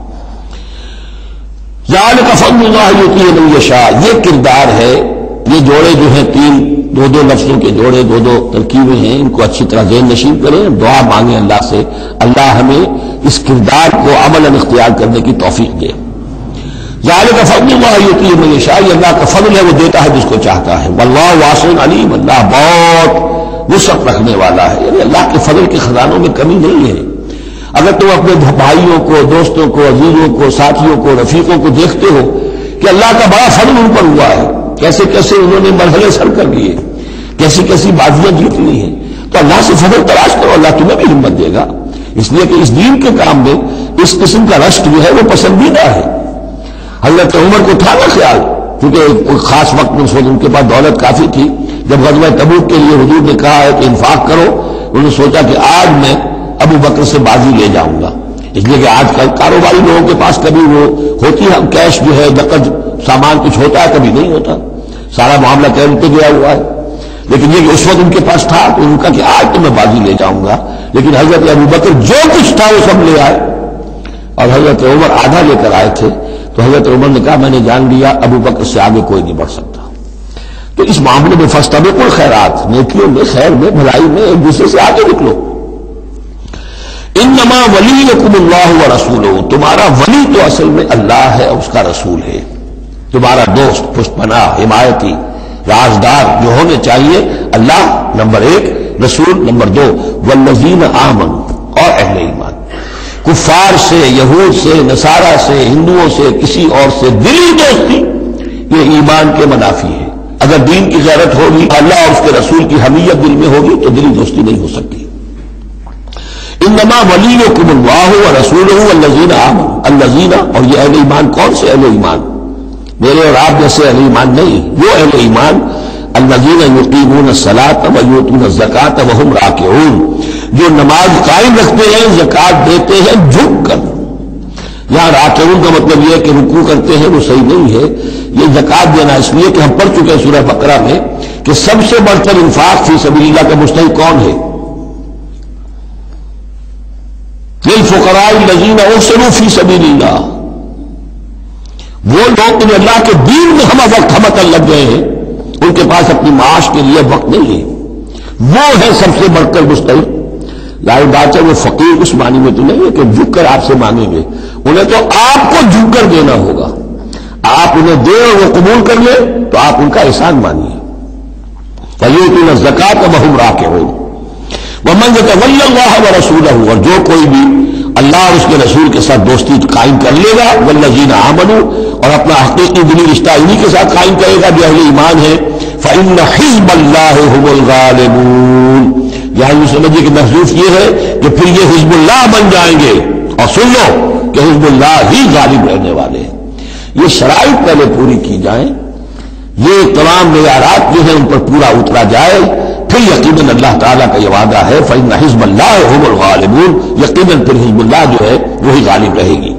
ذالک فضل اللہ یؤتیہ من یشاء، یہ کردار ہے، یہ جوڑے جو ہیں تین دو دو لفظوں کے جوڑے، دو دو ترکیبیں ہیں، ان کو اچھی طرح ذہن نشین کریں، دعا مانگیں اللہ سے، اللہ ہمیں اس کردار کو عملاً اختیار کرنے کی توفیق دے۔ ذالک فضل اللہ یؤتیہ من یشاء، یہ اللہ کا فضل ہے، وہ دیتا ہے جس کو چاہتا ہے، واللہ واسع علیم، اللہ بہت وسعت رکھنے والا ہے، یعنی اللہ کے فضل کے خزانوں میں کمی نہیں ہے۔ اگر تم اپنے بھائیوں کو، دوستوں کو، عزیزوں کو، ساتھیوں کو، رفیقوں کو دیکھتے ہو کہ اللہ کا بڑا فضل ان پر ہوا ہے، کیسے کیسے انہوں نے مرحلے سر کر لیے، کیسی کیسی بازیاں جیت لی ہیں، تو اللہ سے فضل تلاش کرو، اللہ تمہیں بھی ہمت دے گا، اس لیے کہ اس دین کے کام میں اس قسم کا رشک جو ہے وہ پسندیدہ ہے۔ حضرت عمر کو تھا نا خیال، کیونکہ کوئی خاص وقت میں ان کے پاس دولت کافی تھی، جب غزوہ تبوک کے لیے حضور نے کہا ہے کہ انفاق کرو، انہوں نے سوچا کہ آج میں ابو بکر سے بازی لے جاؤں گا، اس لیے کہ آج کل کاروباری لوگوں کے پاس کبھی وہ ہوتی ہے کیش جو ہے نقد سامان کچھ ہوتا ہے کبھی نہیں ہوتا، سارا معاملہ کیش پہ گیا ہوا ہے، لیکن یہ کہ اس وقت ان کے پاس تھا تو ان کا کہ آج تو میں بازی لے جاؤں گا، لیکن حضرت ابو بکر جو کچھ تھا وہ سب لے آئے، اور حضرت عمر آدھا لے کر آئے تھے، تو حضرت عمر نے کہا میں نے جان لیا ابو بکر سے آگے کوئی نہیں بڑھ سکتا۔ تو اس معاملے میں فاستبقوا الخیرات، نیکیوں میں، خیر میں، بھلائی میں ایک دوسرے سے آگے نکلو۔ انما ولیکم اللہ ورسولہ، تمہارا ولی تو اصل میں اللہ ہے اور اس کا رسول ہے، تمہارا دوست، پشت پناہ، حمایتی، رازدار جو ہونے چاہیے اللہ نمبر ایک، رسول نمبر دو، والذین آمنوا، اور اہل ایمان۔ کفار سے، یہود سے، نصارہ سے، ہندوؤں سے، کسی اور سے دلی دوستی یہ ایمان کے منافی ہے۔ اگر دین کی غیرت ہوگی، اللہ اور اس کے رسول کی حمیت دل میں ہوگی تو دلی دوستی نہیں ہو سکتی۔ انما ولیکم اللہ ورسولہ والذین آمنوا، الذین، اور یہ اہل ایمان کون سے اہل ایمان؟ میرے اور آپ جیسے اہل ایمان نہیں، وہ اہل ایمان الذین یقیمون الصلاۃ ویؤتون الزکاۃ وہم راکعون، جو نماز قائم رکھتے ہیں، زکوٰۃ دیتے ہیں جھک کر۔ یہاں راکعون کا مطلب یہ ہے کہ رکوع کرتے ہیں، وہ صحیح نہیں ہے، یہ زکوٰۃ دینا اس لیے کہ ہم پڑھ چکے ہیں سورہ بقرہ میں کہ سب سے بڑھ کر انفاق فی سبیل اللہ کا مستحق کون ہے؟ للفقراء الذین احسنوا فی سبیل اللہ، وہ لوگ جو اللہ کے دین میں ہم وقت ہمت لگ گئے ہیں، ان کے پاس اپنی معاش کے لیے وقت نہیں ہے، وہ ہے سب سے بڑھ کر مستحق۔ لائی بات ہے وہ فقیر اس معنی میں تو نہیں ہے کہ جھک کر آپ سے مانگیں گے، انہیں تو آپ کو جھک کر دینا ہوگا، آپ انہیں دیں اور وہ قبول کر لیں تو آپ ان کا احسان مانیے۔ فَيُؤْتُونَ الزَّكَاةَ وَهُمْ رَاكِعُونَ وَمَنْ يَتَوَلَّ اللَّهَ وَرَسُولَهُ، اور جو کوئی بھی اللہ اور اس کے رسول کے ساتھ دوستی قائم کر لے گا، وَالَّذِينَ آمَنُوا، اور اپنا حقیقی دلی رشتہ انہی کے ساتھ قائم کرے گا جو اہل ایمان ہے، فَإِنَّ حِزْبَ اللَّهِ هُمُ الْغَالِبُونَ، یہاں یہ سمجھیے کہ محذوف یہ ہے کہ پھر یہ حزب اللہ بن جائیں گے، اور سن لو کہ حزب اللہ ہی غالب رہنے والے ہیں۔ یہ شرائط پہلے پوری کی جائیں، یہ تمام معیارات جو ہیں ان پر پورا اترا جائے، پھر یقیناً اللہ تعالیٰ کا یہ وعدہ ہے فَإِنَّ حِزْبَ اللَّهِ هُمُ الْغَالِبُونَ، یقیناً پھر حزب اللہ جو ہے وہی غالب رہے گی۔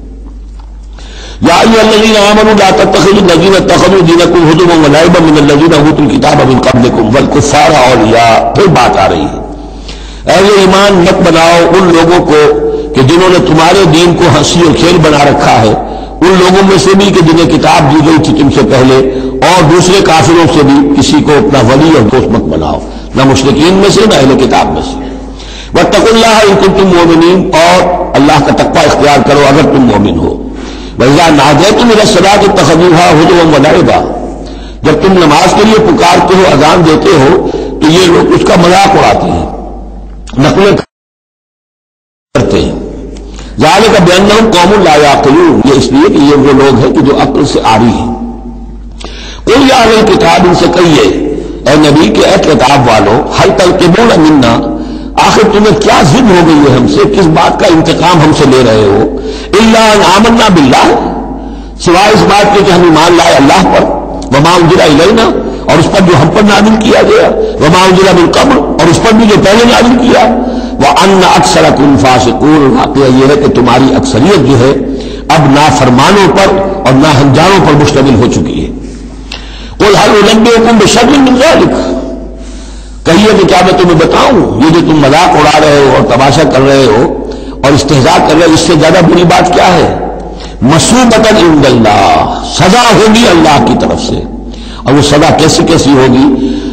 یا ایھا الذین آمنوا لا تتخذوا الذین اتخذوا دینکم ہزوا ولعبا من الذین اوتوا الکتاب من قبلکم والکفار اولیاء، پھر بات آ رہی ہے، اہل ایمان مت بناؤ ان لوگوں کو کہ جنہوں نے تمہارے دین کو ہنسی اور کھیل بنا رکھا ہے، ان لوگوں میں سے بھی کہ جنہیں کتاب دی گئی تھی تم سے پہلے، اور دوسرے کافروں سے بھی کسی کو اپنا ولی اور دوست مت بناؤ، نہ مشرکین میں سے نہ اہل کتاب میں سے۔ واتقوا اللہ ان کنتم مؤمنین، اور اللہ کا تقوی اختیار کرو اگر تم مومن ہو۔ وَإِذَا نَادَيْتُمْ إِلَى الصَّلَاةِ اتَّخَذُوهَا هُزُوًا وَلَعِبًا، جب تم نماز کے لیے پکارتے ہو، اذان دیتے ہو، تو یہ لوگ اس کا مذاق اڑاتے ہیں، نقلیں کرتے ہیں۔ ذَلِكَ بِأَنَّهُمْ قَوْمٌ لَا يَعْقِلُونَ، یہ اس لیے کہ یہ وہ لوگ ہیں کہ جو عقل سے عاری ہیں۔ قُلْ يَا أَهْلَ الْكِتَابِ، ان سے کہیے اے نبی کہ اے کتاب والو، هَلْ تَرْقِبُونَ مِنَّا، آخر تمہیں کیا ضد ہو گئی ہے ہم سے، کس بات کا انتقام ہم سے لے رہے ہو؟ الا ان آمنا باللہ، سوائے اس بات کے کہ ہم ایمان لائے اللہ پر، وما انزل الینا، اور اس پر جو ہم پر نازل کیا گیا، وما انزل من قبل، اور اس پر بھی جو پہلے نازل کیا، وان اکثرکم فاسقون، واقعہ یہ ہے کہ تمہاری اکثریت جو ہے اب نافرمانوں پر اور ناہنجاروں پر مشتمل ہو چکی ہے۔ قل هل انبئکم بشر من ذلک، کہیے کہ کیا میں تمہیں بتاؤں یہ جو تم مذاق اڑا رہے ہو اور تماشا کر رہے ہو اور استہزاء کر رہے ہو، اس سے زیادہ بری بات کیا ہے؟ مصوبۃ عند اللہ، سزا ہوگی اللہ کی طرف سے، اور وہ سزا کیسی کیسی ہوگی؟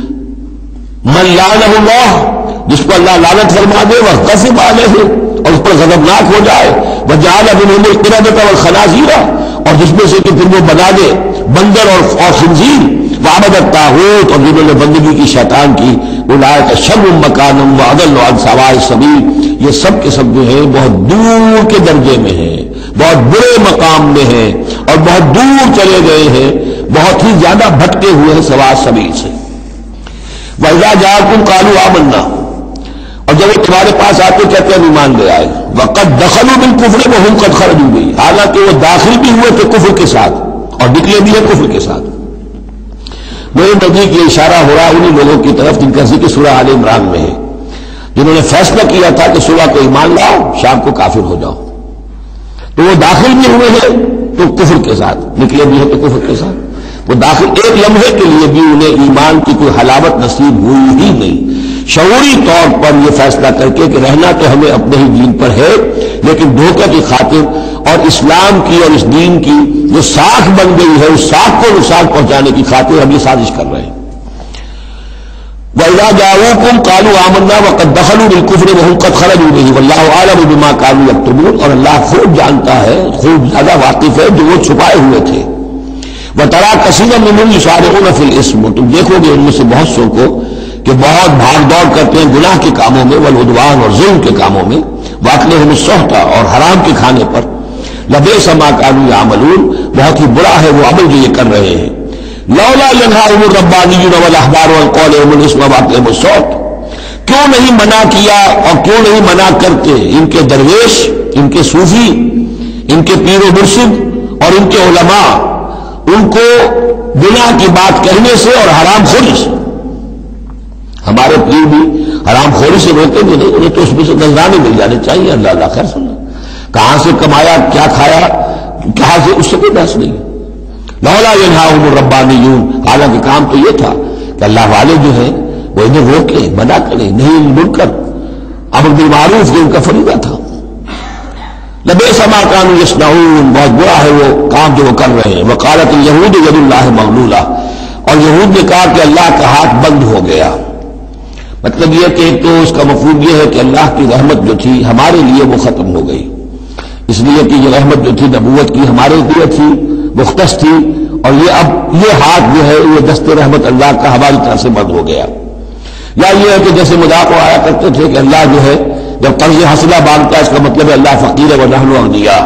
من لعنہ اللہ، جس کو اللہ لعنت فرما دے، وغضب علیہ، اور اس پر غضبناک ہو جائے، وجعل منهم القردۃ والخنازیر، اور جس میں سے کہ پھر وہ بنا دے بندر اور اور خنزیر، وعبد الطاغوت، اور جنہوں نے بندگی کی شیطان کی، اولئک شر مکانا واضل عن سواء السبیل، یہ سب کے سب جو ہے بہت دور کے درجے میں ہیں، بہت برے مقام میں ہیں، اور بہت دور چلے گئے ہیں، بہت ہی زیادہ بھٹکے ہوئے ہیں سواء السبیل سے۔ وَإِذَا جَاءَكُمْ قَالُوا آمَنَّا، اور جب وہ تمہارے پاس آتے کہتے ہیں ایمان لے آئے، وَقَدْ دَخَلُوا بِالْكُفْرِ وَهُمْ قَدْ خَرَجُوا بِهِ، حالانکہ وہ داخل بھی ہوئے تھے کفر کے ساتھ اور نکلے بھی ہیں کفر کے ساتھ۔ میرے نزدیک یہ اشارہ ہو رہا ہے انہی لوگوں کی طرف جن کا ذکر سورہ آل عمران میں ہے، جنہوں نے فیصلہ کیا تھا کہ صبح کو ایمان لاؤ، شام کو کافر ہو جاؤ، تو وہ داخل بھی ہوئے ہیں تو کفر کے ساتھ، نکلے بھی ہیں تو کفر کے ساتھ۔ وہ داخل ایک لمحے کے لیے بھی انہیں ایمان کی کوئی حلاوت نصیب ہوئی ہی نہیں، شعوری طور پر یہ فیصلہ کر کے کہ رہنا تو ہمیں اپنے ہی دین پر ہے، لیکن دھوکہ کی خاطر اور اسلام کی اور اس دین کی جو ساکھ بن گئی ہے اس ساکھ کو نقصان پہنچانے کی خاطر ہم یہ سازش کر رہے ہیں۔ وَإِذَا جَاءُوكُمْ قَالُوا آمَنَّا وَقَدْ دَخَلُوا بِالْكُفْرِ وَهُمْ قَدْ خَرَجُوا بِهِ وَاللَّهُ أَعْلَمُ بِمَا كَانُوا يَكْتُمُونَ، اور اللہ خوب جانتا ہے، خوب زیادہ واقف ہے جو وہ چھپائے ہوئے تھے۔ وَتَرَىٰ كَثِيرًا مِّنْهُمْ يُسَارِعُونَ فِي الْإِثْمِ، تم دیکھو گے ان میں سے بہت سو کو کہ بہت بھاگ دوڑ کرتے ہیں گناہ کے کاموں میں، والعدوان، اور ظلم کے کاموں میں، وَأَكْلِهِمُ السُّحْتَ، اور حرام کے کھانے پر، لَبِئْسَ مَا كَانُوا يَعْمَلُونَ، بہت ہی برا ہے وہ عمل جو یہ کر رہے ہیں۔ لولا ينهاهم الربانيون والاحبار عن قولهم الاسم واكلهم السحت، کیوں نہیں منع کیا اور کیوں نہیں منع کرتے ان کے درویش، ان کے صوفی، ان کے پیر و مرشد اور ان کے علماء ان کو گناہ کی بات کہنے سے اور حرام خوری سے؟ ہمارے پیر بھی حرام خوری سے روکیں گے نہیں، انہیں تو اس میں سے نذرانے مل جانے چاہیے، اللہ اللہ خیر سننا، کہاں سے کمایا، کیا کھایا، کہاں سے، اس سے کوئی بحث نہیں۔ لولا ينهاهم الربانيون، حالانکہ کام تو یہ تھا کہ اللہ والے جو ہیں وہ انہیں روکیں، منع کریں، نہیں مڑ کر امر بالمعروف جو ان کا فریضہ تھا۔ لبئس ما كانوا يصنعون، بہت برا ہے وہ کام جو وہ کر رہے ہیں۔ وقالت اليهود يد الله مغلولة، اور یہود نے کہا کہ اللہ کا ہاتھ بند ہو گیا۔ مطلب یہ کہ تو اس کا مفہوم یہ ہے کہ اللہ کی رحمت جو تھی ہمارے لیے وہ ختم ہو گئی، اس لیے کہ یہ رحمت جو تھی نبوت کی ہمارے لیے تھی، مختص تھی، اور یہ اب یہ ہاتھ جو ہے یہ دست رحمت اللہ کا ہماری طرف سے بند ہو گیا۔ یا یہ ہے کہ جیسے مذاق اڑایا کرتے تھے کہ اللہ جو ہے جب قرض حاصلہ مانگتا ہے اس کا مطلب ہے اللہ فقیر ہے ونحن اغنیاء۔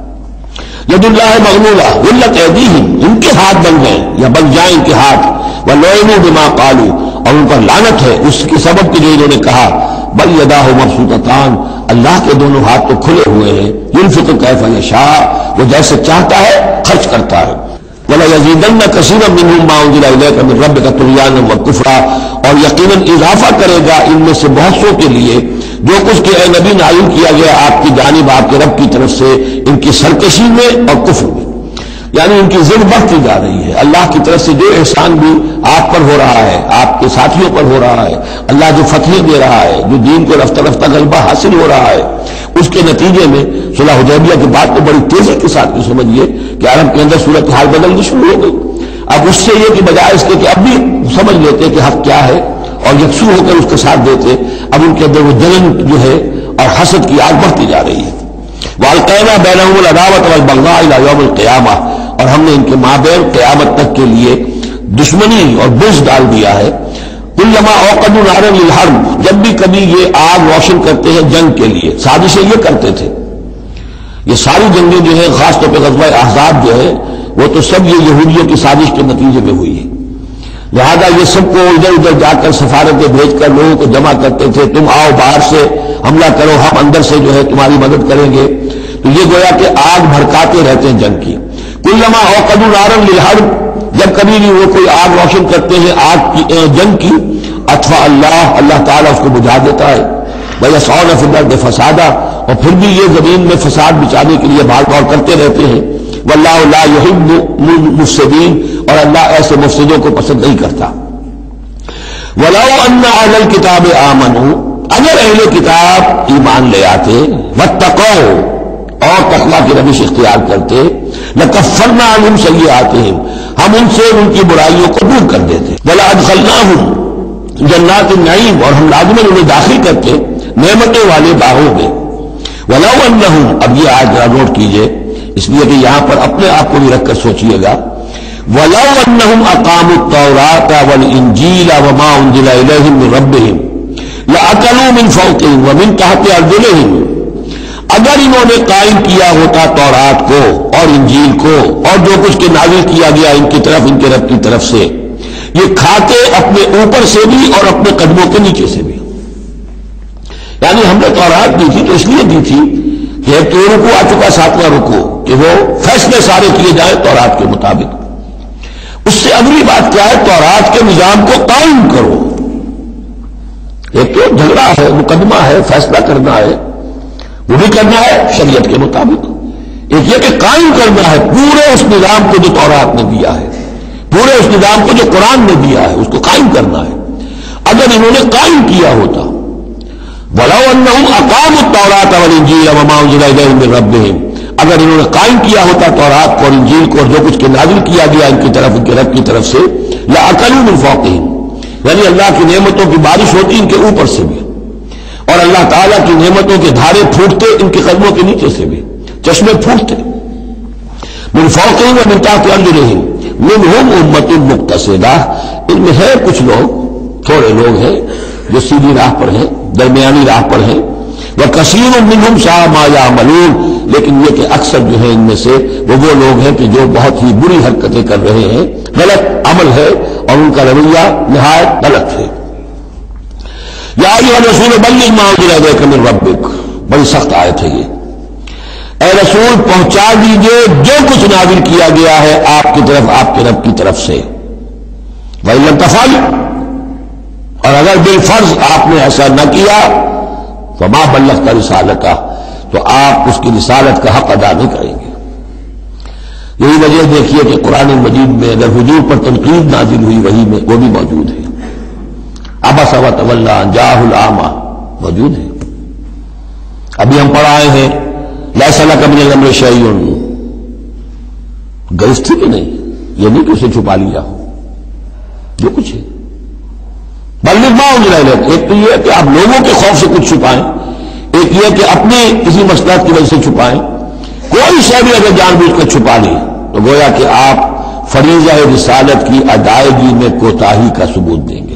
ید اللہ مغلولہ غلت ایدیہم، ان کے ہاتھ بن گئے یا بن جائیں ان کے ہاتھ، ولعنوا بما قالوا، اور ان پر لعنت ہے اس کے سبب کہ جو انہوں نے کہا، بل یداہ مبسوطتان، اللہ کے دونوں ہاتھ تو کھلے ہوئے ہیں، ينفق کیف یشاء، وہ جیسے چاہتا ہے خرچ کرتا ہے۔ وَلَيَزِيدَنَّ كَثِيرًا مِّنْهُم مَّا أُنزِلَ إِلَيْكَ مِن رَّبِّكَ طُغْيَانًا وَكُفْرًا، اور یقیناً اضافہ کرے گا ان میں سے بہت سو کے لیے جو کچھ کہ اے نبی نازل کیا گیا آپ کی جانب آپ کے رب کی طرف سے، ان کی سرکشی میں اور کفر میں، یعنی ان کی ضد بڑھتی جا رہی ہے۔ اللہ کی طرف سے جو احسان بھی آپ پر ہو رہا ہے، آپ کے ساتھیوں پر ہو رہا ہے، اللہ جو فتحیں دے رہا ہے، جو دین کو رفتہ رفتہ غلبہ حاصل ہو رہا ہے، اس کے نتیجے میں صلح حدیبیہ کے بعد تو بڑی تیزی کے ساتھ یہ سمجھیے کہ عرب کے اندر صورتحال بدلنی شروع ہو گئی۔ اب اس سے یہ کہ بجائے اس کے کہ اب بھی سمجھ لیتے کہ حق کیا ہے اور یکسو ہو کر اس کے ساتھ دیتے، اب ان کے اندر وہ جلن جو ہے اور حسد کی آگ بڑھتی جا رہی ہے۔ وَأَلْقَيْنَا بَيْنَهُمُ الْعَدَاوَةَ وَالْبَغْضَاءَ إِلَىٰ يَوْمِ الْقِيَامَةِ، اور ہم نے ان کے مابین قیامت تک کے لیے دشمنی اور بغض ڈال دیا ہے۔ كُلَّمَا أَوْقَدُوا نَارًا لِلْحَرْبِ، جب بھی کبھی یہ آگ روشن کرتے ہیں جنگ کے لیے، سازشیں یہ کرتے تھے۔ یہ ساری جنگیں جو ہے خاص طور پہ غزوہ احزاب جو ہے وہ تو سب یہ یہودیوں کی سازش کے نتیجے میں ہوئی ہے، لہذا یہ سب کو ادھر ادھر جا کر سفارتیں بھیج کر لوگوں کو جمع کرتے تھے، تم آؤ باہر سے حملہ کرو، ہم اندر سے جو ہے تمہاری مدد کریں گے۔ تو یہ گویا کہ آگ بھڑکاتے رہتے ہیں جنگ کی۔ کلما اوقدوا نارا للحرب، جب کبھی بھی وہ کوئی آگ روشن کرتے ہیں آگ کی جنگ کی، اطفأ اللہ، اللہ تعالیٰ اس کو بجھا دیتا ہے۔ وَيَسْعَوْنَ فِي الْأَرْضِ فَسَادًا، اور پھر بھی یہ زمین میں فساد بچانے کے لیے بھاگ دوڑ کرتے رہتے ہیں۔ وَاللَّهُ لَا يُحِبُّ الْمُفْسِدِينَ، اور اللہ ایسے مفسدوں کو پسند نہیں کرتا۔ وَلَوْ أَنَّ أَهْلَ الْكِتَابِ آمَنُوا، اگر اہل کتاب ایمان لے آتے، وَاتَّقَوْا، اور تقویٰ کی روش اختیار کرتے، لَكَفَّرْنَا عَنْهُمْ سَيِّئَاتِهِمْ، ہم ان سے ان کی برائیوں کو دور کر دیتے۔ وَلَأَدْخَلْنَاهُمْ جنات النعیم، اور ہم لازماً انہیں داخل کرتے نعمتوں والے باغوں میں۔ وَلَوْ أَنَّهُمْ، اب یہ آج نوٹ کیجئے اس لیے کہ یہاں پر اپنے آپ کو بھی رکھ کر سوچئے گا، وَلَوْ أَنَّهُمْ أَقَامُوا التَّوْرَاةَ وَالْإِنْجِيلَ وَمَا أُنزِلَ إِلَيْهِمْ مِنْ رَبِّهِمْ لَأَكَلُوا مِنْ فَوْقِهِمْ وَمِنْ تَحْتِ أَرْجُلِهِمْ، اگر انہوں نے قائم کیا ہوتا تورات کو اور انجیل کو اور جو کچھ کے نازل کیا گیا ان کی طرف، ان کے رب کی طرف سے، یہ کھاتے اپنے اوپر سے بھی اور اپنے قدموں کے نیچے سے بھی۔ یعنی ہم نے تورات دی تھی تو اس لیے دی تھی کہ ایک تو رکوع آ چکا ساتواں رکوع کہ وہ فیصلے سارے کیے جائیں تورات کے مطابق۔ اس سے اگلی بات کیا ہے، تورات کے نظام کو قائم کرو۔ ایک تو جھگڑا ہے، مقدمہ ہے، فیصلہ کرنا ہے، وہ بھی کرنا ہے شریعت کے مطابق۔ ایک یہ کہ قائم کرنا ہے پورے اس نظام کو جو تورات نے دیا ہے، پورے اس نظام کو جو قرآن نے دیا ہے، اس کو قائم کرنا ہے۔ اگر انہوں نے قائم کیا ہوتا، وَلَوْ أَنَّهُمْ أَقَامُوا التَّوْرَاةَ وَالْإِنْجِيلَ وَمَا أُنزِلَ إِلَيْهِمْ مِنْ رَبِّهِمْ، اگر انہوں نے قائم کیا ہوتا تورات کو اور انجیل کو اور جو کچھ کے نازل کیا گیا ان کی طرف، ان کے رب کی طرف سے، لَأَكَلُوا مِنْ فَوْقِهِمْ، یعنی اللہ کی نعمتوں کی بارش ہوتی ان کے اوپر سے بھی، اور اللہ تعالیٰ کی نعمتوں کے دھارے پھوٹتے ان کے قدموں کے نیچے سے بھی، چشمے پھوٹتے۔ مِنْ فَوْقِهِمْ وَمِنْ تَحْتِ أَرْجُلِهِمْ مِنْهُمْ أُمَّةٌ مُقْتَصِدَةٌ، ان میں ہے کچھ لوگ، تھوڑے لوگ ہیں جو سیدھی راہ پر ہیں، درمیانی راہ پر ہیں، وَكَثِيرٌ مِّنْهُمْ سَاءَ مَا يَعْمَلُونَ، لیکن یہ کہ اکثر جو ہے ان میں سے وہ وہ لوگ ہیں کہ جو بہت ہی بری حرکتیں کر رہے ہیں، غلط عمل ہے اور ان کا رویہ نہایت غلط ہے۔ یا ایھا الرسول بلغ ما انزل الیک من ربک، بڑی سخت آیت ہے یہ۔ اے رسول پہنچا دیجئے جو کچھ نازل کیا گیا ہے آپ کی طرف، آپ کے رب کی طرف سے۔ وَإِن لَّمْ تَفْعَلْ، اور اگر بالفرض آپ نے ایسا نہ کیا، فما بلغت رسالتہ، تو آپ اس کی رسالت کا حق ادا نہیں کریں گے۔ یہی وجہ دیکھیے کہ قرآن مجید میں اگر حضور پر تنقید نازل ہوئی وحی میں، وہ بھی موجود ہے۔ عبس وتولی ان جاءہ الاعمی موجود ہے۔ ابھی ہم پڑھ آئے ہیں لیس لک من الامر شیء، گرفت تھی کہ نہیں، یہ نہیں کہ اسے چھپا لیا ہو، جو کچھ ہے۔ بلغ ما انزل الیک، ایک تو یہ کہ آپ لوگوں کے خوف سے کچھ چھپائیں، ایک یہ کہ اپنے کسی مصلحت کی وجہ سے چھپائیں۔ کوئی شے بھی اگر جان بوجھ کر چھپا لی تو گویا کہ آپ فریضہ رسالت کی ادائیگی میں کوتاہی کا ثبوت دیں گے۔